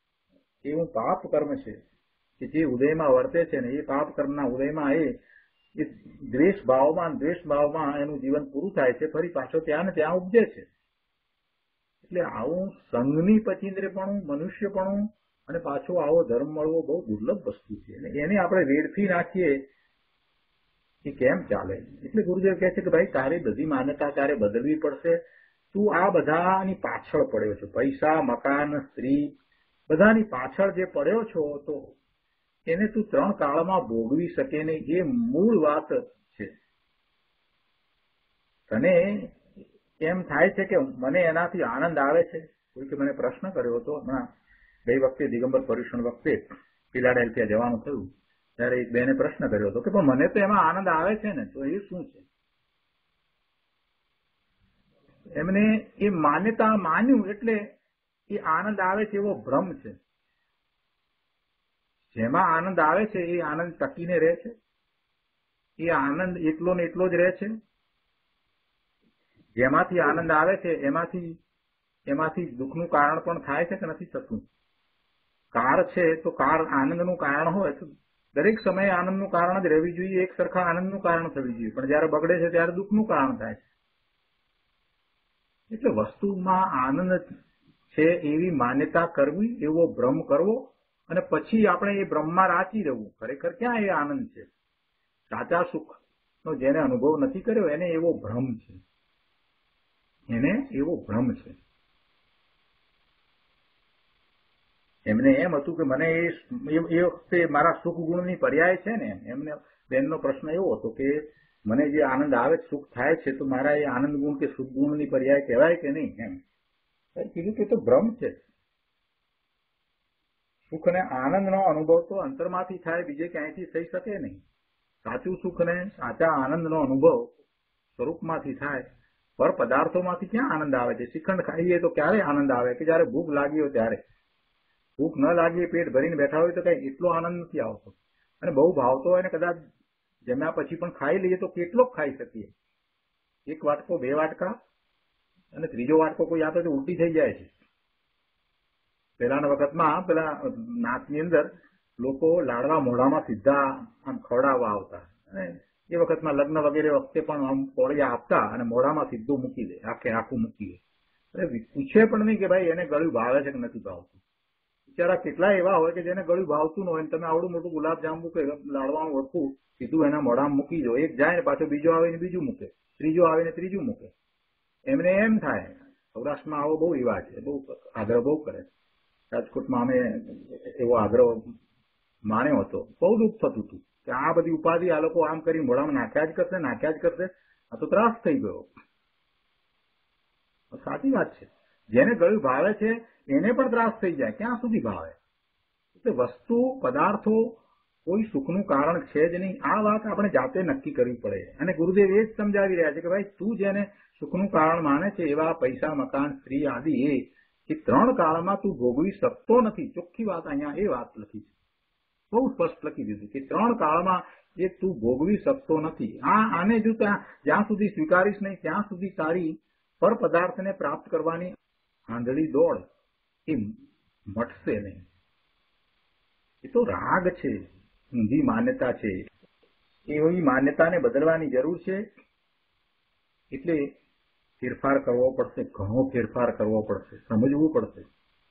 એવું પાપ કર્મ છે કે જે ઉદયમાં વર્તે છે ને, એ પાપ કર્મના ઉદયમાં એ એ દ્વેષ ભાવમાં દ્વેષ ભાવમાં એનું જીવન પૂરું થાય છે, ફરી પાછો ત્યાં ને ત્યાં ઉપજે છે. એટલે આવું સંઘની પચીન્દ્રપણું, મનુષ્યપણું અને પાછો આવો ધર્મ મળવો બહુ દુર્લભ વસ્તુ છે. અને એને આપણે વેડફી નાખીએ એ કેમ ચાલે? એટલે ગુરુદેવ કહે છે કે ભાઈ તારી બધી માન્યતા તારે બદલવી પડશે. તું આ બધાની પાછળ પડ્યો છો, પૈસા, મકાન, સ્ત્રી, બધાની પાછળ જે પડ્યો છો, તો એને તું ત્રણ કાળમાં ભોગવી શકે નહીં. એ મૂળ વાત છે. તને એમ થાય છે કે મને એનાથી આનંદ આવે છે. કોઈકે મને પ્રશ્ન કર્યો હતો હમણાં ગઈ વખતે દિગંબર પર્યુષણ વખતે ફિલાડેલ્ફિયા જવાનું થયું ત્યારે એક બેને પ્રશ્ન કર્યો હતો કે પણ મને તો એમાં આનંદ આવે છે ને, તો એ શું છે? એમને એ માન્યતા માન્યું એટલે એ આનંદ આવે છે એવો ભ્રમ છે. જેમાં આનંદ આવે છે એ આનંદ ટકીને રહે છે. એ આનંદ એટલો ને એટલો જ રહે છે. જેમાંથી આનંદ આવે છે એમાંથી એમાંથી દુઃખનું કારણ પણ થાય છે કે નથી થતું? કાર છે તો કાર આનંદનું કારણ હોય તો દરેક સમયે આનંદનું કારણ જ રહેવી જોઈએ, એક સરખા આનંદનું કારણ થવી જોઈએ. પણ જયારે બગડે છે ત્યારે દુઃખનું કારણ થાય છે. એટલે વસ્તુમાં આનંદ છે એવી માન્યતા કરવી, એવો ભ્રમ કરવો અને પછી આપણે એ ભ્રમમાં રાચી રહેવું. ખરેખર ક્યાં એ આનંદ છે? સાચા સુખનો જેને અનુભવ નથી કર્યો એને એવો ભ્રમ છે. એને એવો ભ્રમ છે. એમને એમ હતું કે મને એ વખતે મારા સુખ ગુણની પર્યાય છે ને, એમને બેનનો પ્રશ્ન એવો હતો કે મને જે આનંદ આવે, સુખ થાય છે, તો મારા એ આનંદ ગુણ કે સુખ ગુણની પર્યાય કહેવાય કે નહીં? એમ કીધું કે તો ભ્રમ છે. સુખ અને આનંદનો અનુભવ તો અંતરમાંથી થાય, બીજે ક્યાંયથી થઈ શકે નહીં. સાચું સુખ ને સાચા આનંદનો અનુભવ સ્વરૂપમાંથી થાય. પર પદાર્થોમાંથી ક્યાં આનંદ આવે છે? શ્રીખંડ ખાઈએ તો ક્યારે આનંદ આવે? કે જયારે ભૂખ લાગી હોય ત્યારે. ભૂખ ન લાગી, પેટ ભરીને બેઠા હોય તો કઈ એટલો આનંદ નથી આવતો. અને બહુ ભાવતો હોય ને કદાચ જમ્યા પછી પણ ખાઈ લઈએ તો કેટલો ખાઈ શકીએ? એક વાટકો, બે વાટકા, અને ત્રીજો વાટકો કોઈ આપે તો ઉલટી થઈ જાય છે. પેલાના વખતમાં પેલા નાતની અંદર લોકો લાડવા મોઢામાં સીધા આમ ખવડાવવા આવતા. અને એ વખતમાં લગ્ન વગેરે વખતે પણ આમ કોળિયા આપતા અને મોઢામાં સીધું મૂકી દે, આખે આખું મૂકી દે. એટલે પૂછે પણ નહીં કે ભાઈ એને ગળ્યું ભાવે છે કે નથી ભાવતું. બિચારા કેટલા એવા હોય કે જેને ગળ્યું ભાવતું ન હોય, તમે આવડું મોટું ગુલાબજાંબુ કે લાડવાનું વખું સીધું એના મોઢામાં મૂકી દો. એક જાય ને પાછો બીજો આવે ને બીજું મૂકે, ત્રીજો આવે ને ત્રીજું મૂકે. એમને એમ થાય. સૌરાષ્ટ્રમાં આવો બહુ રિવાજ છે, બહુ આગ્રહ બહુ કરે. રાજકોટમાં અમે એવો આગ્રહ માન્યો હતો. બહુ દુઃખ થતું હતું કે આ બધી ઉપાધિ આ લોકો આમ કરી મોઢામાં નાખ્યા જ કરશે, નાખ્યા જ કરશે. આ તો ત્રાસ થઈ ગયો. સાચી વાત છે. જેને ગળ્યું ભાવે છે એને પણ ત્રાસ થઈ જાય. ક્યાં સુધી ભાવે? એટલે વસ્તુ, પદાર્થો કોઈ સુખનું કારણ છે જ નહીં. આ વાત આપણે જાતે નક્કી કરવી પડે. અને ગુરુદેવ એ જ સમજાવી રહ્યા છે કે ભાઈ તું જેને સુખનું કારણ માને છે એવા પૈસા, મકાન, સ્ત્રી આદિ એ એ ત્રણ કાળમાં તું ભોગવી શકતો નથી. ચોખ્ખી વાત અહીંયા એ વાત લખી છે. બહુ સ્પષ્ટ લખી દીધું કે ત્રણ કાળમાં એ તું ભોગવી શકતો નથી. આ આને જો ત્યાં જ્યાં સુધી સ્વીકારીશ નહીં ત્યાં સુધી તારી પર પદાર્થને પ્રાપ્ત કરવાની આંધળી દોડ એ મટશે નહીં. એ તો રાગ છે, ઊંધી માન્યતા છે. એવી માન્યતાને બદલવાની જરૂર છે. એટલે ફેરફાર કરવો પડશે, ઘણો ફેરફાર કરવો પડશે, સમજવું પડશે.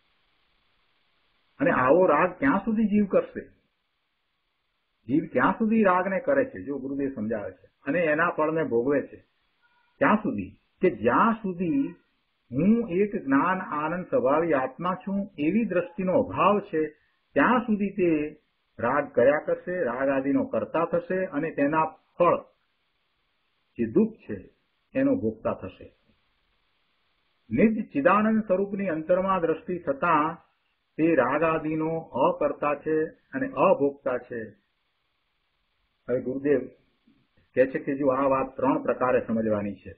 અને આવો રાગ ક્યાં સુધી જીવ કરશે? જીવ ક્યાં સુધી રાગને કરે છે? જો ગુરુદેવ સમજાવે છે. અને એના ફળને ભોગવે છે ક્યાં સુધી? કે જ્યાં સુધી હું એક જ્ઞાન આનંદ સ્વભાવી આત્મા છું એવી દ્રષ્ટિનો અભાવ છે ત્યાં સુધી તે રાગ કર્યા કરશે, રાગ આદિનો કરતા થશે અને તેના ફળ જે દુઃખ છે એનો ભોગતા થશે. નિજ ચિદાનંદ સ્વરૂપની અંતરમાં દ્રષ્ટિ થતા તે રાગ આદિનો અકર્તા છે અને અભોગતા છે. હવે ગુરુદેવ કહે છે કે જો આ વાત ત્રણ પ્રકારે સમજવાની છે.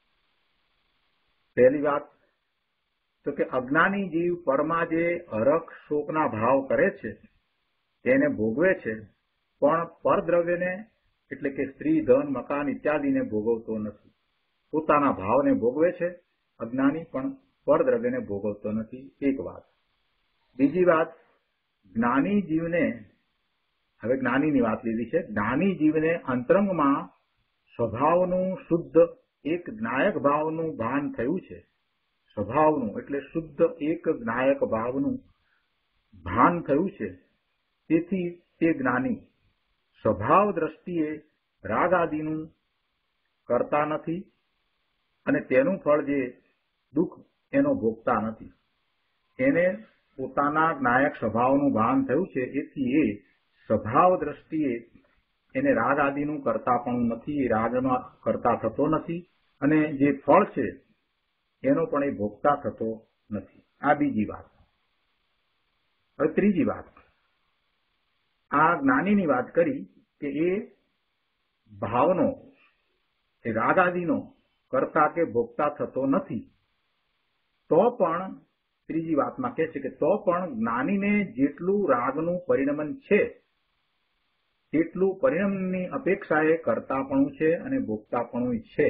પહેલી વાત તો કે અજ્ઞાની જીવ પરમાં જે હરખ શોકના ભાવ કરે છે તેને ભોગવે છે, પણ પરદ્રવ્યને એટલે કે સ્ત્રી, ધન, મકાન ઇત્યાદિને ભોગવતો નથી. પોતાના ભાવને ભોગવે છે અજ્ઞાની, પણ પરદ્રવ્યને ભોગવતો નથી. એક વાત. બીજી વાત, જ્ઞાની જીવને હવે જ્ઞાનીની વાત લીધી છે. જ્ઞાની જીવને અંતરંગમાં સ્વભાવનું શુદ્ધ એક જ્ઞાયક ભાવનું ભાન થયું છે. સ્વભાવનું એટલે શુદ્ધ એક જ્ઞાયક ભાવનું ભાન થયું છે. તેથી તે જ્ઞાની સ્વભાવ દ્રષ્ટિએ રાગ આદિનું કરતા નથી અને તેનું ફળ જે દુઃખ એનો ભોગતા નથી. એને પોતાના જ્ઞાયક સ્વભાવનું ભાન થયું છે. એથી એ સ્વભાવ દ્રષ્ટિએ એને રાગ આદિનું કરતા પણ નથી, એ રાગમાં કરતા થતો નથી અને જે ફળ છે એનો પણ એ ભોગતા થતો નથી. આ બીજી વાત. હવે ત્રીજી વાત, આ જ્ઞાનીની વાત કરી કે એ ભાવનો એ રાગ આદિનો કરતા કે ભોગતા થતો નથી. તો પણ ત્રીજી વાતમાં કહે છે કે તો પણ જ્ઞાનીને જેટલું રાગનું પરિણમન છે તેટલું પરિણમની અપેક્ષાએ કરતાપણું છે અને ભોગતાપણું છે.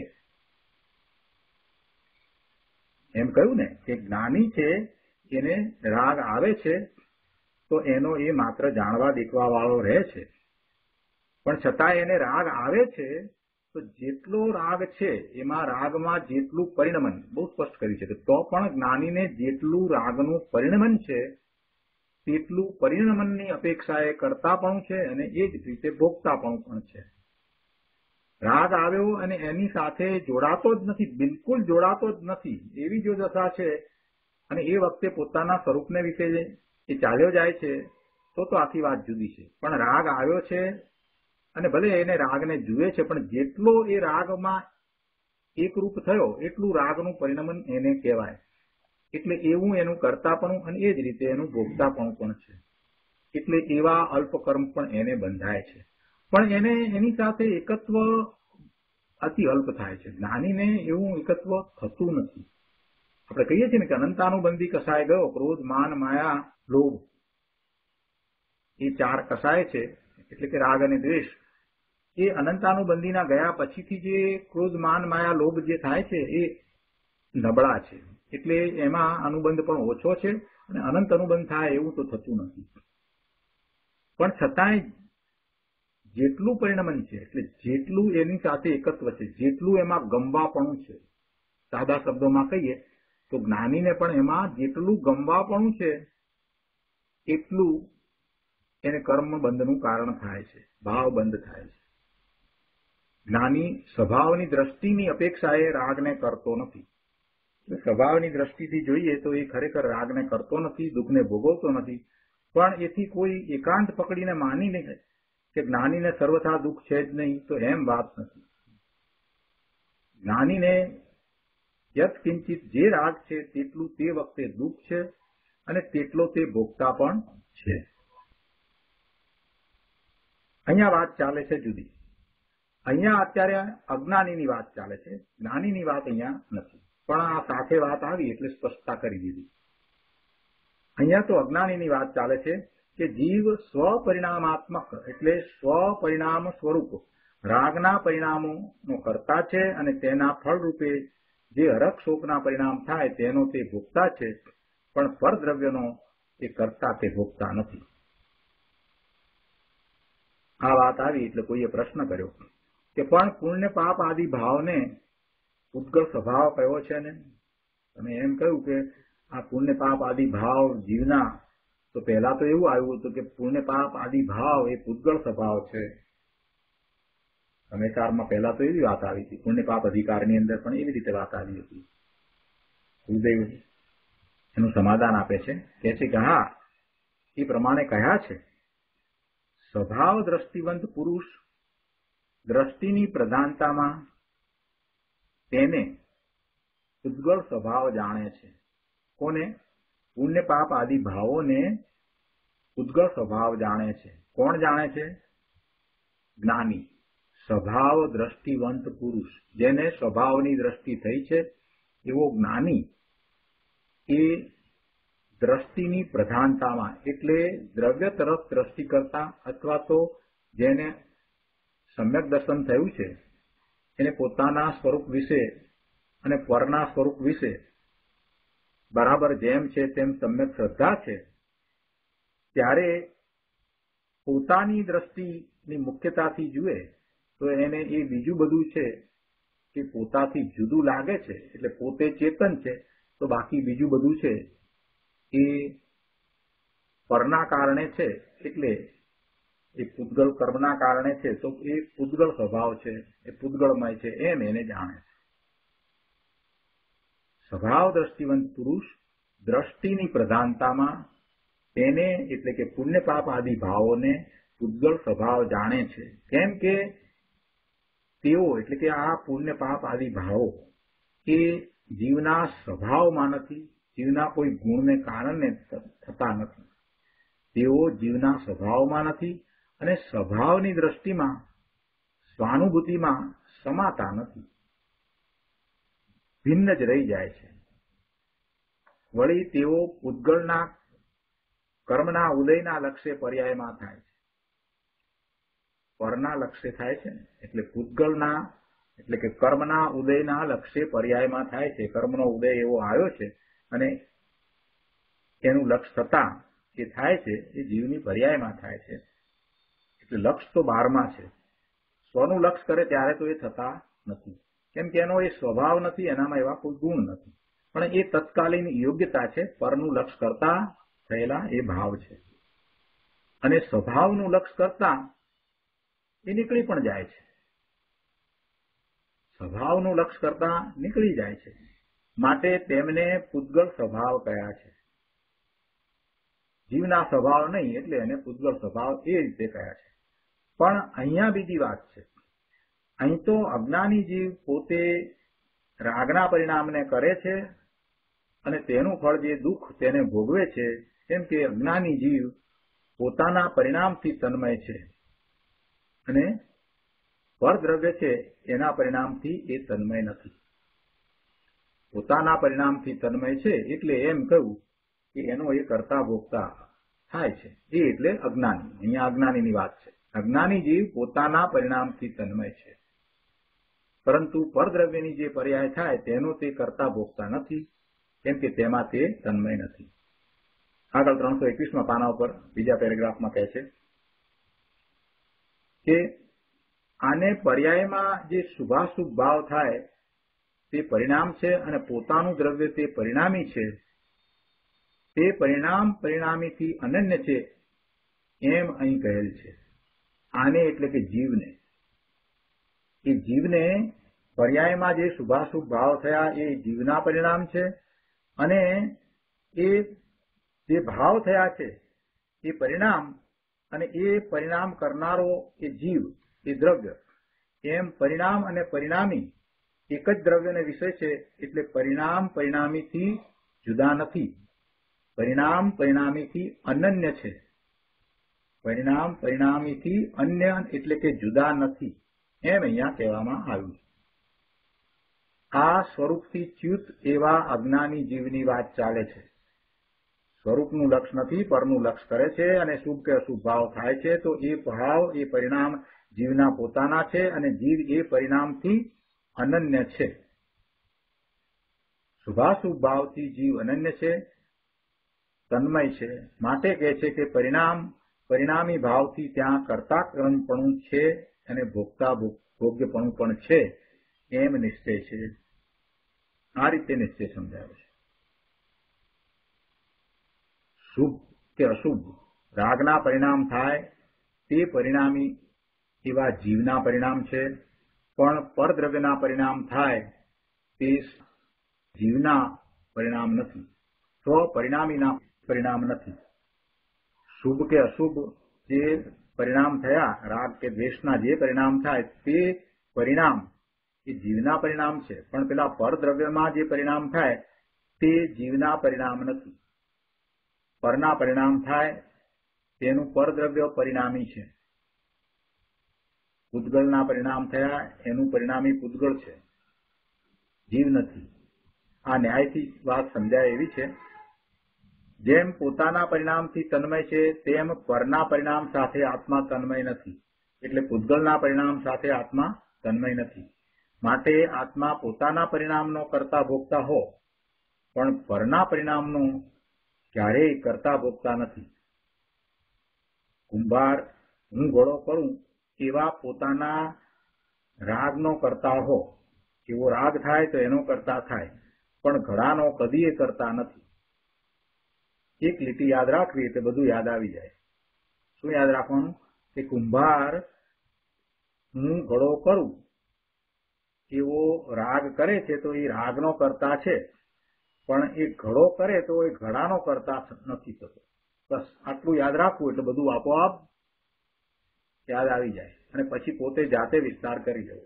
એમ કહ્યું ને કે જ્ઞાની છે એને રાગ આવે છે તો એનો એ માત્ર જાણવા દેખવા વાળો રહે છે, પણ છતાં એને રાગ આવે છે તો જેટલો રાગ છે એમાં રાગમાં જેટલું પરિણમન બહુ સ્પષ્ટ કર્યું છે કે તો પણ જ્ઞાનીને જેટલું રાગનું પરિણમન છે તેટલું પરિણમનની અપેક્ષાએ કરતાપણું છે અને એ જ રીતે ભોગતાપણું પણ છે. રાગ આવ્યો અને એની સાથે જોડાતો જ નથી, બિલકુલ જોડાતો જ નથી, એવી જો દશા છે અને એ વખતે પોતાના સ્વરૂપને વિશે એ ચાલ્યો જાય છે તો તો આખી વાત જુદી છે. પણ રાગ આવ્યો છે અને ભલે એને રાગને જુએ છે પણ જેટલો એ રાગમાં એકરૂપ થયો એટલું રાગનું પરિણમન એને કહેવાય. એટલે એવું એનું કરતાપણું અને એ જ રીતે એનું ભોગતાપણું પણ છે. એટલે એવા અલ્પકર્મ પણ એને બંધાય છે, પણ એને એની સાથે એકત્વ અતિ અલ્પ થાય છે. જ્ઞાનીને એવું એકત્વ થતું નથી. આપણે કહીએ છીએ ને કે અનંતાનુબંધી કસાય ગયો, ક્રોધ, માન, માયા, લોભ, એ ચાર કસાય છે એટલે કે રાગ અને દ્વેષ. એ અનંતાનુબંધીના ગયા પછીથી જે ક્રોધ, માન, માયા, લોભ જે થાય છે એ નબળા છે. એટલે એમાં અનુબંધ પણ ઓછો છે અને અનંત અનુબંધ થાય એવું તો થતું નથી. પણ છતાંય જેટલું પરિણમન છે એટલે જેટલું એની સાથે એકત્વ છે, જેટલું એમાં ગમવાપણું છે, સાદા શબ્દોમાં કહીએ તો જ્ઞાનીને પણ એમાં જેટલું ગમવાપણું છે એટલું એને કર્મબંધનું કારણ થાય છે, ભાવબંધ થાય છે. જ્ઞાની સ્વભાવની દ્રષ્ટિની અપેક્ષાએ રાગને કરતો નથી. સ્વભાવની દ્રષ્ટિથી જોઈએ તો એ ખરેખર રાગને કરતો નથી, દુઃખને ભોગવતો નથી, પણ એથી કોઈ એકાંત પકડીને માની નહીં કે જ્ઞાનીને સર્વથા દુઃખ છે જ નહીં, તો એમ વાત નથી. જ્ઞાનીને યત કિંચિત જે રાગ છે તેટલું તે વખતે દુઃખ છે અને તેટલો તે ભોગતા પણ છે. અહીંયા વાત ચાલે છે જુદી. અહીંયા અત્યારે અજ્ઞાનીની વાત ચાલે છે, જ્ઞાનીની વાત અહીંયા નથી. પણ આ સાથે વાત આવી એટલે સ્પષ્ટતા કરી દીધી. અહીંયા તો અજ્ઞાનીની વાત ચાલે છે કે જીવ સ્વપરિણામાત્મક એટલે સ્વપરિણામ સ્વરૂપ રાગના પરિણામોનો કરતા છે અને તેના ફળરૂપે જે હરખ શોકના પરિણામ થાય તેનો તે ભોગતા છે, પણ પરદ્રવ્યનો એ કરતા તે ભોગતા નથી. આ વાત આવી એટલે કોઈએ પ્રશ્ન કર્યો કે પણ પુણ્ય પાપ આદિ ભાવને ઉદ્ગલ સ્વભાવ કયો છે ને? તમે એમ કહ્યું કે આ પુણ્ય પાપ આદિ ભાવ જીવના, તો પહેલા તો એવું આવ્યું હતું કે પુણ્ય પાપ આદિ ભાવ એ પૂતગળ સ્વભાવ છે. સમેસારમાં પહેલા તો એવી વાત આવી હતી, પુણ્ય પાપ અધિકારની અંદર પણ એવી રીતે વાત આવી હતી. ગુરુદેવ એનું સમાધાન આપે છે, કહે છે કે હા, એ પ્રમાણે કહ્યા છે સ્વભાવ દ્રષ્ટિવંત પુરુષ દ્રષ્ટિની પ્રધાનતામાં તેને ઉદ્ગળ સ્વભાવ જાણે છે. કોને? પુણ્ય પાપ આદિ ભાવોને ઉદ્ગળ સ્વભાવ જાણે છે. કોણ જાણે છે? જ્ઞાની, સ્વભાવ દ્રષ્ટિવંત પુરુષ, જેને સ્વભાવની દ્રષ્ટિ થઈ છે એવો જ્ઞાની એ દ્રષ્ટિની પ્રધાનતામાં એટલે દ્રવ્ય તરફ દ્રષ્ટિ કરતા અથવા તો જેને સમ્યક દર્શન થયું છે એને પોતાના સ્વરૂપ વિશે અને પરના સ્વરૂપ વિશે બરાબર જેમ છે તેમ સમ્યક શ્રદ્ધા છે, ત્યારે પોતાની દ્રષ્ટિની મુખ્યતાથી જુએ તો એને એ બીજું બધું છે કે પોતાથી જુદું લાગે છે, એટલે પોતે ચેતન છે, તો બાકી બીજું બધું છે એ પરના કારણે છે, એટલે એ પૂતગલ કર્મના કારણે છે, તો એ પૂતગલ સ્વભાવ છે, એ પૂતગળમય છે, એમ એને જાણે છે. સ્વભાવ દ્રષ્ટિવંત પુરુષ દ્રષ્ટિની પ્રધાનતામાં તેને એટલે કે પુણ્ય પાપ આદિ ભાવોને પૂતગલ સ્વભાવ જાણે છે. કેમ કે તેઓ એટલે કે આ પુણ્ય પાપ આદિ ભાવો એ જીવના સ્વભાવમાં નથી, જીવના કોઈ ગુણને કારણે થતા નથી. તેઓ જીવના સ્વભાવમાં નથી અને સ્વભાવની દ્રષ્ટિમાં સ્વાનુભૂતિમાં સમાતા નથી, ભિન્ન જ રહી જાય છે. વળી તેઓ પૂતગલના કર્મના ઉદયના લક્ષ્ય પર્યાયમાં થાય છે. પરના લક્ષ્ય થાય છે ને, એટલે પૂતગલના એટલે કે કર્મના ઉદયના લક્ષ્ય પર્યાયમાં થાય છે. કર્મનો ઉદય એવો આવ્યો છે અને એનું લક્ષ થતા એ થાય છે એ જીવની પર્યાયમાં થાય છે. એટલે લક્ષ તો બારમાં છે. સ્વનું લક્ષ કરે ત્યારે તો એ થતા નથી, કેમ કે એનો એ સ્વભાવ નથી, એનામાં એવા કોઈ ગુણ નથી. પણ એ તત્કાલીન યોગ્યતા છે, પરનું લક્ષ કરતા થયેલા એ ભાવ છે. અને સ્વભાવનું લક્ષ કરતા એ નીકળી પણ જાય છે. સ્વભાવનું લક્ષ કરતા નીકળી જાય છે, માટે તેમને પૂતગલ સ્વભાવ કયા છે. જીવના સ્વભાવ નહીં એટલે એને પૂતગલ સ્વભાવ એ રીતે કયા છે. પણ અહીંયા બીજી વાત છે. અહીં તો અજ્ઞાની જીવ પોતે રાગના પરિણામને કરે છે અને તેનું ફળ જે દુઃખ તેને ભોગવે છે, કેમ કે અજ્ઞાની જીવ પોતાના પરિણામથી તન્મય છે અને પરદ્રવ્ય છે એના પરિણામથી એ તન્મય નથી. પોતાના પરિણામથી તન્મય છે એટલે એમ કહ્યું કે એનો એ કરતા ભોગતા થાય છે, એ એટલે અજ્ઞાની. અહીંયા અજ્ઞાનીની વાત છે. અજ્ઞાની જીવ પોતાના પરિણામથી તન્મય છે, પરંતુ પરદ્રવ્યની જે પર્યાય થાય તેનો તે કરતા ભોગતા નથી, કેમ કે તેમાં તે તન્મય નથી. આગળ ત્રણસો એકવીસમાં પાના ઉપર બીજા પેરેગ્રાફમાં કહે છે કે આને પર્યાયમાં જે શુભાશુભ ભાવ થાય તે પરિણામ છે અને પોતાનું દ્રવ્ય તે પરિણામી છે. તે પરિણામ પરિણામીથી અનન્ય છે એમ અહીં કહેલ છે. આને એટલે કે જીવને, એ જીવને પર્યાયમાં જે શુભાશુભ ભાવ થયા એ જીવના પરિણામ છે અને એ જે ભાવ થયા છે એ પરિણામ અને એ પરિણામ કરનારો એ જીવ એ દ્રવ્ય, એમ પરિણામ અને પરિણામી એક જ દ્રવ્યને વિષય છે. એટલે પરિણામ પરિણામીથી જુદા નથી, પરિણામ પરિણામીથી અનન્ય છે. પરિણામ પરિણામીથી અન્ય એટલે કે જુદા નથી એમ અહીંયા કહેવામાં આવ્યું છે. આ સ્વરૂપથી ચ્યુત એવા અજ્ઞાની જીવની વાત ચાલે છે. સ્વરૂપનું લક્ષ નથી, પરનું લક્ષ કરે છે અને શુભ કે અશુભ ભાવ થાય છે તો એ ભાવ એ પરિણામ જીવના પોતાના છે અને જીવ એ પરિણામથી અનન્ય છે. શુભાશુભ ભાવથી જીવ અનન્ય છે, તન્મય છે. માટે કહે છે કે પરિણામ પરિણામી ભાવથી ત્યાં કર્તાક્રમપણું છે અને ભોગતા ભોગ્યપણું પણ છે એમ નિશ્ચય છે. આ રીતે નિશ્ચય સમજાવે છે. શુભ કે અશુભ રાગના પરિણામ થાય તે પરિણામી એવા જીવના પરિણામ છે, પણ પરદ્રવ્યના પરિણામ થાય તે જીવના પરિણામ નથી, સ્વપરિણામીના પરિણામ નથી. શુભ કે અશુભ જે પરિણામ થયા, રાગ કે દ્વેષના જે પરિણામ થાય તે પરિણામ એ જીવના પરિણામ છે, પણ પેલા પરદ્રવ્યમાં જે પરિણામ થાય તે જીવના પરિણામ નથી. પરના પરિણામ થાય તેનું પરદ્રવ્ય પરિણામી છે. પૂતગલના પરિણામ થયા એનું પરિણામી પૂતગલ છે, જીવ નથી. આ ન્યાયથી વાત સમજાય એવી છે. જેમ પોતાના પરિણામથી તન્મય છે તેમ પરના પરિણામ સાથે આત્મા તન્મય નથી, એટલે પૂતગલના પરિણામ સાથે આત્મા તન્મય નથી. માટે આત્મા પોતાના પરિણામનો કરતા ભોગતા હો, પણ પરના પરિણામનો ક્યારેય કરતા ભોગતા નથી. કુંભાર હું ઘડો કરું એવા પોતાના રાગનો કરતા હો, એવો રાગ થાય તો એનો કરતા થાય, પણ ઘડાનો કદી એ કરતા નથી. એક લીટી યાદ રાખવી એટલે બધું યાદ આવી જાય. શું યાદ રાખવાનું? કે કુંભાર હું ઘડો કરું એવો રાગ કરે છે તો એ રાગનો કરતા છે, પણ એ ઘડો કરે તો એ ઘડાનો કરતા નથી થતો. બસ આટલું યાદ રાખવું એટલે બધું આપોઆપ યાદ આવી જાય અને પછી પોતે જાતે વિસ્તાર કરી દેવો.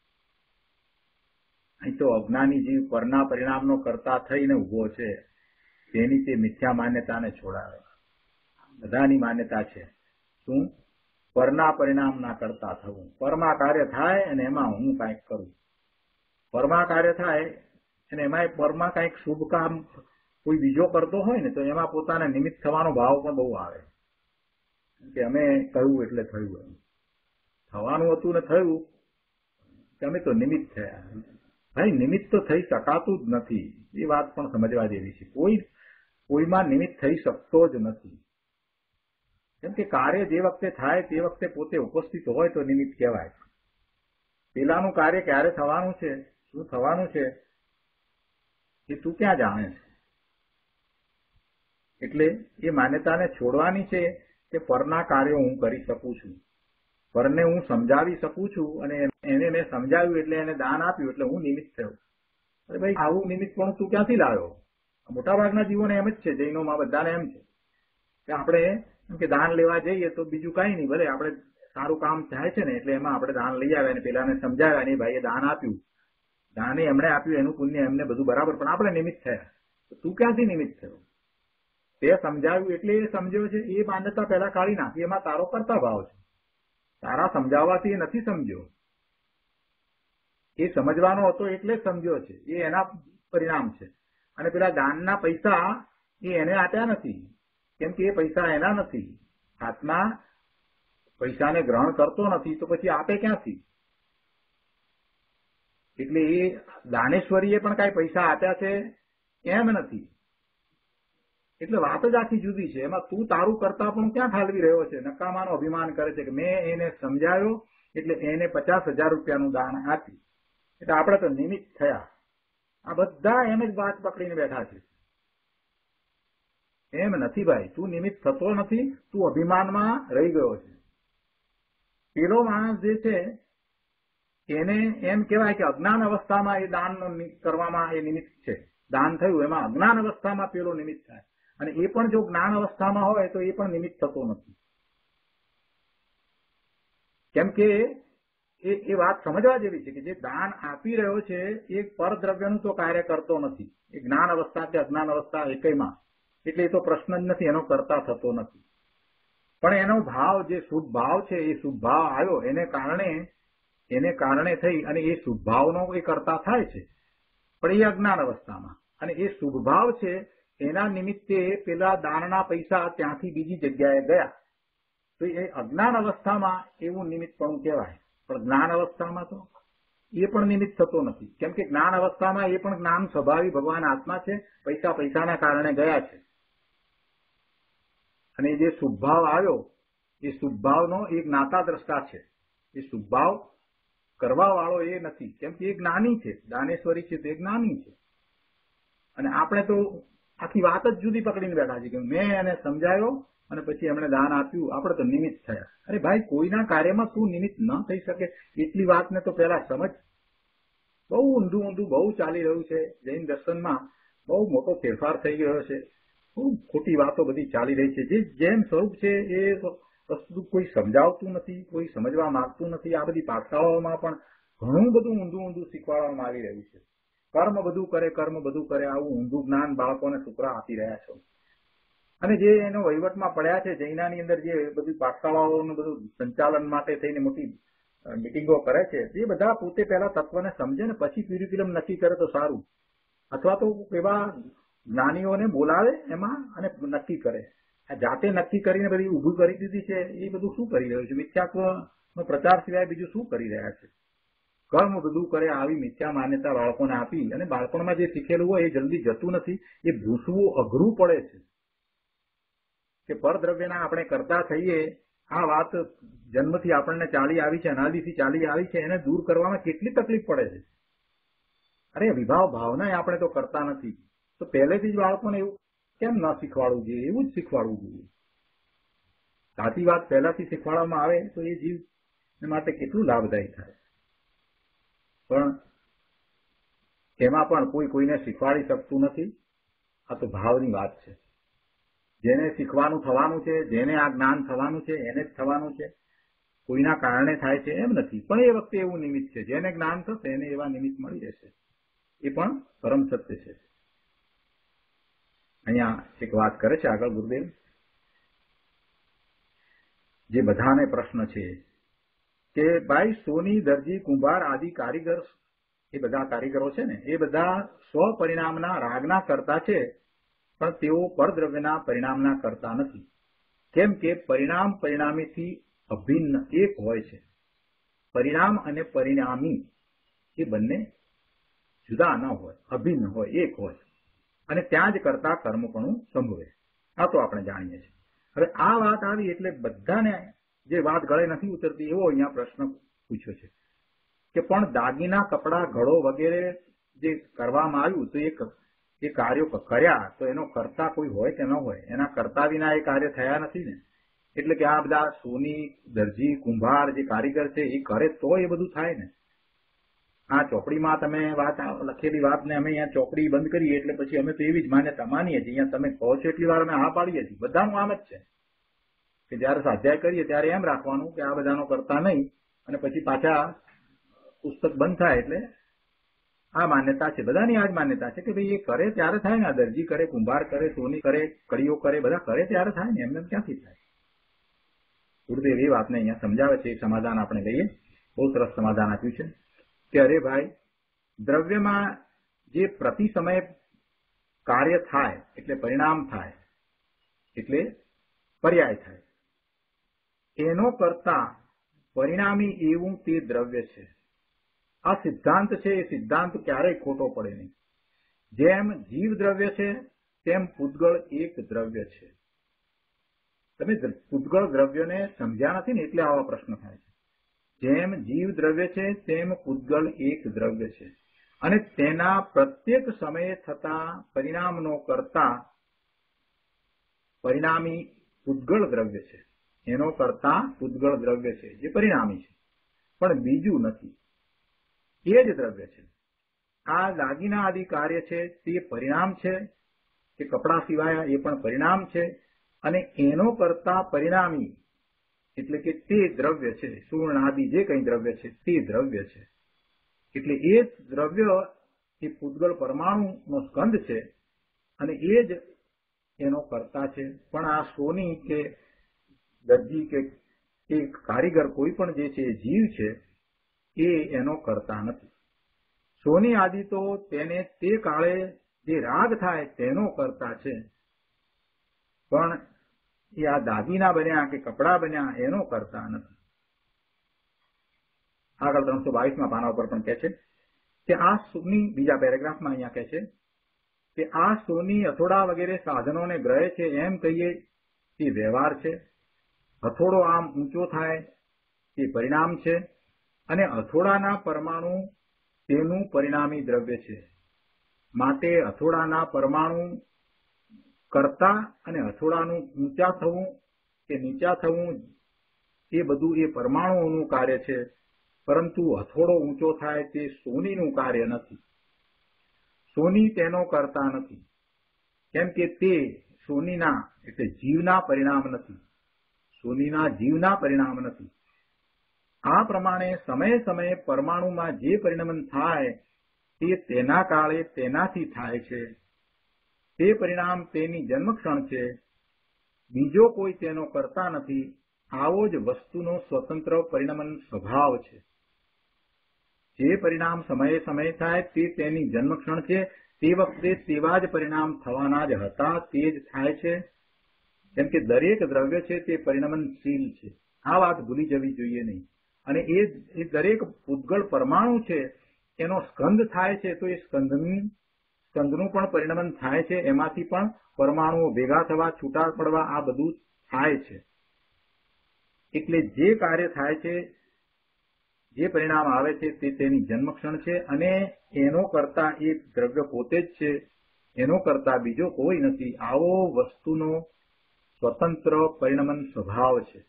અહીં તો અજ્ઞાની જીવ પરના પરિણામનો કરતા થઈને ઉભો છે, તેની તે મિથ્યા માન્યતાને છોડાવે. બધાની માન્યતા છે શું? પરના પરિણામના કરતા થવું. પરમાં કાર્ય થાય અને એમાં હું કાંઈક કરું. પરમાં કાર્ય થાય અને એમાં પરમાં કાંઈક શુભ કામ કોઈ બીજો કરતો હોય ને તો એમાં પોતાને નિમિત્ત થવાનો ભાવ પણ બહુ આવે કે અમે કહ્યું એટલે થયું. એમ થવાનું હતું ને થયું કે અમે તો નિમિત્ત થયા. ભાઈ નિમિત્ત તો થઈ શકાતું જ નથી. એ વાત પણ સમજવા જેવી છે. કોઈ કોઈમાં નિમિત્ત થઈ શકતો જ નથી. કેમ કે કાર્ય જે વખતે થાય તે વખતે પોતે ઉપસ્થિત હોય તો નિમિત્ત કહેવાય. પેલાનું કાર્ય ક્યારે થવાનું છે, શું થવાનું છે એ તું ક્યાં જાણે છે? એટલે એ માન્યતાને છોડવાની છે કે પરના કાર્યો હું કરી શકું છું, પરને હું સમજાવી શકું છું અને એને મેં સમજાવ્યું એટલે એને દાન આપ્યું એટલે હું નિમિત્ત થયો. અરે ભાઈ આવું નિમિત્ત પણ તું ક્યાંથી લાવ્યો? મોટાભાગના જીવોને એમ જ છે, જૈનોમાં બધાને એમ છે કે આપણે એમ કે દાન લેવા જઈએ તો બીજું કઈ નહીં, ભલે આપણે સારું કામ થાય છે ને એટલે એમાં આપણે દાન લઈ આવ્યા અને પેલાને સમજાવ્યા ને ભાઈએ દાન આપ્યું, દાને એમણે આપ્યું એનું પુણ્ય એમને બધું બરાબર, પણ આપણે નિમિત્ત થયા. તું ક્યાંથી નિમિત્ત થયો? તે સમજાવ્યું એટલે એ સમજ્યો છે. એ માન્યતા પહેલા કાઢી નાખી. એમાં તારો કરતા ભાવ છે. તારા સમજાવવાથી એ નથી સમજ્યો. એ સમજવાનો હતો એટલે જ સમજ્યો છે. એ એના પરિણામ છે. અને પેલા દાનના પૈસા એ એને આપ્યા નથી, કેમ કે એ પૈસા એના નથી. આત્મા પૈસાને ગ્રહણ કરતો નથી તો પછી આપે ક્યાંથી? એટલે એ દાનેશ્વરીએ પણ કઈ પૈસા આપ્યા છે એમ નથી. એટલે વાત જ આખી જુદી છે. એમાં તું તારું કરતા પણ ક્યાં ઠાલવી રહ્યો છે? નકામાનો અભિમાન કરે છે કે મેં એને સમજાવ્યો એટલે એને પચાસ હજાર રૂપિયાનું દાન આપી એટલે આપણે તો નિમિત્ત થયા. આ બધા એમ જ વાત પકડીને બેઠા છે. એમ નથી ભાઈ, તું નિમિત્ત થતો નથી, તું અભિમાનમાં રહી ગયો છે. પેલો માણસ જે છે એને એમ કહેવાય કે અજ્ઞાન અવસ્થામાં એ દાન કરવામાં એ નિમિત્ત છે. દાન થયું એમાં અજ્ઞાન અવસ્થામાં પેલો નિમિત્ત થાય, અને એ પણ જો જ્ઞાન અવસ્થામાં હોય તો એ પણ નિમિત્ત થતો નથી. કેમ કે એ એ વાત સમજવા જેવી છે કે જે દાન આપી રહ્યો છે એ પરદ્રવ્યનું તો કાર્ય કરતો નથી. એ જ્ઞાન અવસ્થા કે અજ્ઞાન અવસ્થા એકયમાં, એટલે એ તો પ્રશ્ન જ નથી, એનો કરતા થતો નથી. પણ એનો ભાવ જે શુભ ભાવ છે એ શુભ ભાવ આવ્યો એને કારણે એને કારણે થઈ અને એ શુભ ભાવનો એ કરતા થાય છે, પણ એ અજ્ઞાન અવસ્થામાં. અને એ શુભ ભાવ છે એના નિમિત્તે પેલા દાનના પૈસા ત્યાંથી બીજી જગ્યાએ ગયા, તો એ અજ્ઞાન અવસ્થામાં એવું નિમિત્ત પણ કહેવાય. પણ જ્ઞાન અવસ્થામાં તો એ પણ નિમિત્ત થતો નથી. કેમ કે જ્ઞાન અવસ્થામાં એ પણ જ્ઞાન સ્વભાવી ભગવાન આત્મા છે, પૈસા પૈસાના કારણે ગયા છે. અને જે શુભભાવ આવ્યો એ શુભભાવનો એક નાતા દ્રષ્ટા છે. એ શુભભાવ કરવા વાળો એ નથી, કેમ કે એ જ્ઞાની છે. દાનેશ્વરી છે તે જ્ઞાની છે. અને આપણે તો આખી વાત જ જુદી પકડીને બેઠા છે કે મેં એને સમજાયો અને પછી એમણે દાન આપ્યું, આપણે તો નિમિત્ત થયા. અરે ભાઈ, કોઈના કાર્યમાં તું નિમિત્ત ન થઈ શકે એટલી વાતને તો પહેલા સમજ. બહુ ઊંધું ઊંધું બહુ ચાલી રહ્યું છે. જૈન દર્શનમાં બહુ મોટો ફેરફાર થઈ ગયો છે. બહુ ખોટી વાતો બધી ચાલી રહી છે. જે જેમ સ્વરૂપ છે એ વસ્તુ કોઈ સમજાવતું નથી, કોઈ સમજવા માંગતું નથી. આ બધી પાઠશાળાઓમાં પણ ઘણું બધું ઊંધું ઊંધું શીખવાડવામાં આવી રહ્યું છે. કર્મ બધું કરે, કર્મ બધું કરે, આવું ઊંધું જ્ઞાન બાળકોને છોકરા આપી રહ્યા છો. અને જે એનો વહીવટમાં પડ્યા છે જૈનાની અંદર, જે બધી પાઠશાળાઓનું બધું સંચાલન માટે થઈને મોટી મિટિંગો કરે છે, એ બધા પોતે પહેલા તત્વને સમજે ને પછી ક્યુરિક્યુલમ નક્કી કરે તો સારું. અથવા તો એવા જ્ઞાનીઓને બોલાવે એમાં અને નક્કી કરે. આ જાતે નક્કી કરીને બધી ઊભું કરી દીધી છે, એ બધું શું કરી રહ્યું છે? મિથ્યાત્વનો પ્રચાર સિવાય બીજું શું કરી રહ્યા છે? કર્મ બધું કરે, આવી મિથ્યા માન્યતા બાળકોને આપી, અને બાળકોમાં જે શીખેલું હોય એ જલ્દી જતું નથી. એ ભૂસવું અઘરું પડે છે કે પરદ્રવ્યના આપણે કરતા થઈએ, આ વાત જન્મથી આપણને ચાલી આવી છે, અનાદિથી ચાલી આવી છે, એને દૂર કરવામાં કેટલી તકલીફ પડે છે. અરે વિભાવ ભાવના આપણે તો કરતા નથી, તો પહેલેથી જ બાળકોને એવું કેમ ન શીખવાડવું જોઈએ? એવું જ શીખવાડવું જોઈએ. સાચી વાત પહેલાથી શીખવાડવામાં આવે તો એ જીવ માટે કેટલું લાભદાયી થાય. પણ એમાં પણ કોઈ કોઈને શીખવાડી શકતું નથી. આ તો ભાવની વાત છે. જેને શીખવાનું થવાનું છે, જેને આ જ્ઞાન થવાનું છે, એને જ થવાનું છે. કોઈના કારણે થાય છે એમ નથી. પણ એ વખતે એવું નિમિત્ત છે, જેને જ્ઞાન થશે એને એવા નિમિત્ત મળી રહેશે. એ પણ પરમ સત્ય છે. અહીંયા એક વાત કરે છે આગળ ગુરુદેવ, જે બધાને પ્રશ્ન છે કે ભાઈ સોની, દરજી, કુંભાર આદિ કારીગર, એ બધા કારીગરો છે ને, એ બધા સ્વપરિણામના રાગના કરતા છે, પણ તેઓ પરદ્રવ્યના પરિણામના કરતા નથી. કેમ કે પરિણામ પરિણામીથી અભિન્ન એક હોય છે. પરિણામ અને પરિણામી એ બંને જુદા ન હોય, અભિન્ન હોય, એક હોય, અને ત્યાં જ કરતા કર્મપણું સંભવે. આ તો આપણે જાણીએ છીએ. હવે આ વાત આવી એટલે બધાને જે વાત ગળે નથી ઉતરતી એવો અહીંયા પ્રશ્ન પૂછ્યો છે કે પણ દાગીના, કપડા, ઘડો વગેરે જે કરવામાં આવ્યું તો એક એ કાર્યો કર્યા તો એનો કરતા કોઈ હોય કે ન હોય? એના કરતા વિના એ કાર્ય થયા નથી ને. એટલે કે આ બધા સોની, દરજી, કુંભાર જે કારીગર છે એ કરે તો એ બધું થાય ને. આ ચોપડીમાં તમે વાત લખેલી વાતને અમે અહીંયા ચોપડી બંધ કરીએ એટલે પછી અમે તો એવી જ માન્યતા માનીએ છીએ. અહીંયા તમે કહો છો એટલી વાર અમે હા પાડીએ છીએ. બધાનું આમ જ છે કે જયારે સ્વાધ્યાય કરીએ ત્યારે એમ રાખવાનું કે આ બધાનો કરતા નહીં, અને પછી પાછા પુસ્તક બંધ થાય એટલે આ માન્યતા છે. બધાની આ જ માન્યતા છે કે ભાઈ એ કરે ત્યારે થાય ને. દરજી કરે, કુંભાર કરે, સોની કરે, કડીઓ કરે, બધા કરે ત્યારે થાય ને. એમને ક્યાંથી થાય? ગુરુદેવ એ વાતને અહીંયા સમજાવે છે. એક સમાધાન આપણે લઈએ. બહુ સરસ સમાધાન આપ્યું છે કે અરે ભાઈ, દ્રવ્યમાં જે પ્રતિ સમય કાર્ય થાય એટલે પરિણામ થાય એટલે પર્યાય થાય, એનો કરતા પરિણામી એવું તે દ્રવ્ય છે. આ સિદ્ધાંત છે. એ સિદ્ધાંત ક્યારેય ખોટો પડે નહીં. જેમ જીવ દ્રવ્ય છે તેમ પૂતગળ એક દ્રવ્ય છે. તમે પૂતગળ દ્રવ્યને સમજ્યા નથી ને એટલે આવા પ્રશ્ન થાય છે. જેમ જીવ દ્રવ્ય છે તેમ પૂતગળ એક દ્રવ્ય છે, અને તેના પ્રત્યેક સમયે થતા પરિણામનો કરતા પરિણામી પૂતગળ દ્રવ્ય છે. એનો કરતા પૂતગળ દ્રવ્ય છે જે પરિણામી છે, પણ બીજું નથી. એ જ દ્રવ્ય છે. આ દાગીના આદિ કાર્ય છે તે પરિણામ છે, કે કપડા સિવાય એ પણ પરિણામ છે, અને એનો કરતા પરિણામી એટલે કે તે દ્રવ્ય છે. સુવર્ણ આદિ જે કંઈ દ્રવ્ય છે તે દ્રવ્ય છે. એટલે એ દ્રવ્ય એ પૂતગળ પરમાણુનો સ્કંદ છે, અને એ જ એનો કરતા છે. પણ આ સોની કે દરજી કે એ કારીગર કોઈ પણ જે છે જીવ છે એ એનો કરતા નથી. સોની આદિ તો તેને તે કાળે જે રાગ થાય તેનો કરતા છે, પણ એ આ દાગીના બન્યા કે કપડા બન્યા એનો કરતા નથી. આગળ ત્રણસો બાવીસમાં પાના ઉપર પણ કહે છે કે આ સોની, બીજા પેરેગ્રાફમાં અહીંયા કહે છે કે આ સોની, હથોડા વગેરે સાધનોને ગ્રહે છે એમ કહીએ તે વ્યવહાર છે. હથોડો આમ ઊંચો થાય તે પરિણામ છે, અને હથોડાના પરમાણુ તેનું પરિણામી દ્રવ્ય છે. માટે હથોડાના પરમાણુ કરતા અને હથોડાનું ઊંચા થવું કે નીચા થવું એ બધું એ પરમાણુઓનું કાર્ય છે, પરંતુ હથોડો ઊંચો થાય તે સોનીનું કાર્ય નથી. સોની તેનો કરતા નથી, કેમ કે તે સોનીના એટલે જીવના પરિણામ નથી. સોનીના જીવના પરિણામ નથી. આ પ્રમાણે સમયે સમયે પરમાણુમાં જે પરિણમન થાય તે તેના કાળે તેનાથી થાય છે. તે પરિણામ તેની જન્મક્ષણ છે, બીજો કોઈ તેનો કરતા નથી. આવો જ વસ્તુનો સ્વતંત્ર પરિણમન સ્વભાવ છે. જે પરિણામ સમયે સમયે થાય તે તેની જન્મક્ષણ છે. તે વખતે તેવા જ પરિણામ થવાના જ હતા તે જ થાય છે. કેમ કે દરેક દ્રવ્ય છે તે પરિણમનશીલ છે. આ વાત ભૂલી જવી જોઈએ નહીં. અને એ દરેક પૂતગળ પરમાણુ છે એનો સ્કંદ થાય છે, તો એ સ્કંદનું સ્કંદનું પણ પરિણમન થાય છે. એમાંથી પણ પરમાણુઓ ભેગા થવા, છૂટા પડવા આ બધું થાય છે. એટલે જે કાર્ય થાય છે, જે પરિણામ આવે છે તે તેની જન્મક્ષણ છે અને એનો કરતા એ દ્રવ્ય પોતે જ છે, એનો કરતા બીજો કોઈ નથી. આવો વસ્તુનો સ્વતંત્ર પરિણમન સ્વભાવ છે.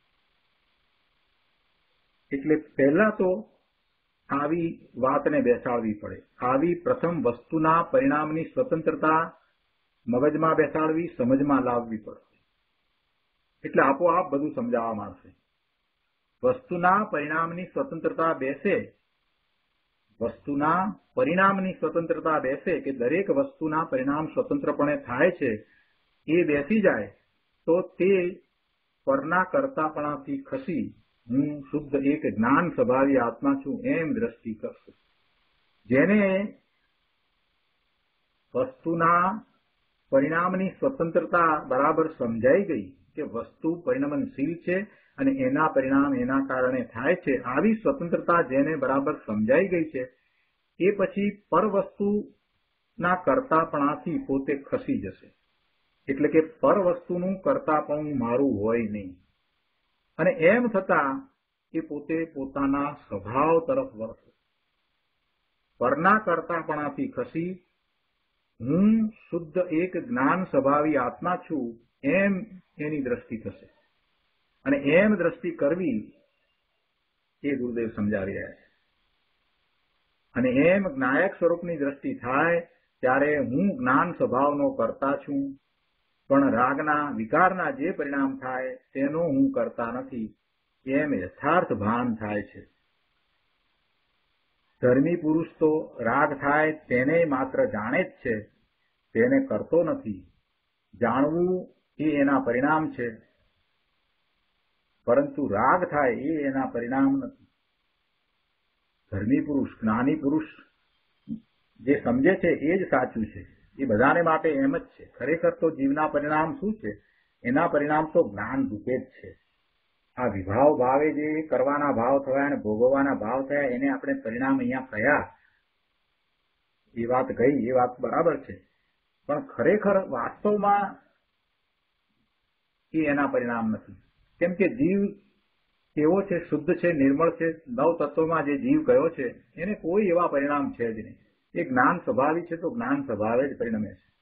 એટલે પહેલા તો આવી વાતને બેસાડવી પડે. આવી પ્રથમ વસ્તુના પરિણામની સ્વતંત્રતા મગજમાં બેસાડવી, સમજમાં લાવવી પડશે. એટલે આપોઆપ બધું સમજાવવા માંડશે. વસ્તુના પરિણામની સ્વતંત્રતા બેસે, વસ્તુના પરિણામની સ્વતંત્રતા બેસે કે દરેક વસ્તુના પરિણામ સ્વતંત્રપણે થાય છે, એ બેસી જાય તો તે પરના કરતાપણાથી ખસી હું શુદ્ધ એક જ્ઞાન સ્વભાવી આત્મા છું એમ દ્રષ્ટિ કરશે. જેને વસ્તુના પરિણામની સ્વતંત્રતા બરાબર સમજાઈ ગઈ કે વસ્તુ પરિણમનશીલ છે અને એના પરિણામ એના કારણે થાય છે, આવી સ્વતંત્રતા જેને બરાબર સમજાઈ ગઈ છે, એ પછી પર વસ્તુના કરતાપણાથી પોતે ખસી જશે. એટલે કે પર વસ્તુનું કરતાપણું મારું હોય નહીં અને એમ થતા એ પોતે પોતાના સ્વભાવ તરફ વળશે. પરના કરતાપણાથી ખસી હું શુદ્ધ એક જ્ઞાન સ્વભાવી આત્મા છું એમ એની દ્રષ્ટિ થશે. અને એમ દ્રષ્ટિ કરવી એ ગુરુદેવ સમજાવી રહ્યા છે. અને એમ જ્ઞાયક સ્વરૂપની દ્રષ્ટિ થાય ત્યારે હું જ્ઞાન સ્વભાવનો કરતા છું, પણ રાગના વિકારના જે પરિણામ થાય તેનો હું કરતા નથી એમ યથાર્થ ભાન થાય છે. ધર્મી પુરુષ તો રાગ થાય તેને માત્ર જાણે જ છે, તેને કરતો નથી. જાણવું એ એના પરિણામ છે, પરંતુ રાગ થાય એ એના પરિણામ નથી. ધર્મી પુરુષ, જ્ઞાની પુરુષ જે સમજે છે એ જ સાચું છે. એ બધાને માટે એમ જ છે. ખરેખર તો જીવના પરિણામ શું છે? એના પરિણામ તો જ્ઞાન રૂપે જ છે. આ વિભાવ ભાવે જે કરવાના ભાવ થયા અને ભોગવવાના ભાવ થયા એને આપણે પરિણામ અહીંયા કહ્યા, એ વાત કહી, એ વાત બરાબર છે. પણ ખરેખર વાસ્તવમાં એ એના પરિણામ નથી. કેમ કે જીવ કેવો છે? શુદ્ધ છે, નિર્મળ છે. નવ તત્વમાં જે જીવ કયો છે એને કોઈ એવા પરિણામ છે જ નહીં. એ જ્ઞાન સ્વભાવી છે તો જ્ઞાન સ્વભાવે જ પરિણમે છે.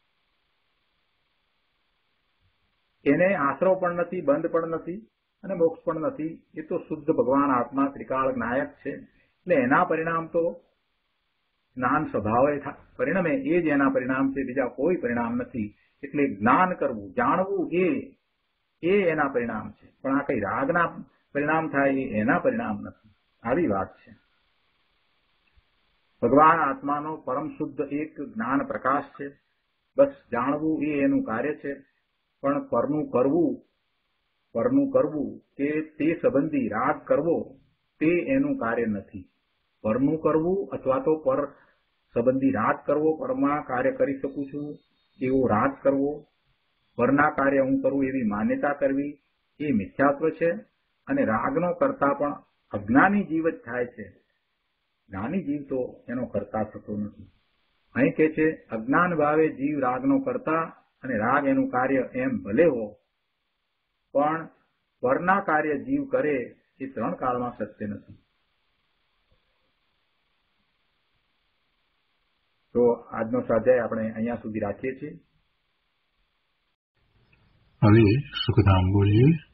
એને આશરો પણ નથી, બંધ પણ નથી અને મોક્ષ પણ નથી. એ તો શુદ્ધ ભગવાન આત્મા ત્રિકાળ જ્ઞાયક છે. એટલે એના પરિણામ તો જ્ઞાન સ્વભાવે પરિણમે એ જ એના પરિણામ છે, બીજા કોઈ પરિણામ નથી. એટલે જ્ઞાન કરવું, જાણવું એ એ એના પરિણામ છે. પણ આ કઈ રાગના પરિણામ થાય એ એના પરિણામ નથી. આવી વાત છે. ભગવાન આત્માનો પરમ શુદ્ધ એક જ્ઞાન પ્રકાશ છે. બસ જાણવું એ એનું કાર્ય છે. પણ પરનું કરવું પરનું કરવું કે તે સંબંધી રાગ કરવો તે એનું કાર્ય નથી. પરનું કરવું અથવા તો પર સંબંધી રાગ કરવો, પરમાં કાર્ય કરી શકું છું એવો રાગ કરવો, પરના કાર્ય હું કરું એવી માન્યતા કરવી એ મિથ્યાત્વ છે. અને રાગનો કરતા પણ અજ્ઞાની જીવ જ થાય છે. જ્ઞાની જીવ તો એનો કરતા થતો નથી. અહીં કે છે અજ્ઞાન ભાવે જીવ રાગનો કરતા અને રાગ એનું કાર્ય એમ ભલે હો, પણ પરના કાર્ય જીવ કરે એ ત્રણ કાળમાં સત્ય નથી. તો આજનો સ્વાધ્યાય આપણે અહીંયા સુધી રાખીએ છીએ. હવે સુખધામ બોલીએ.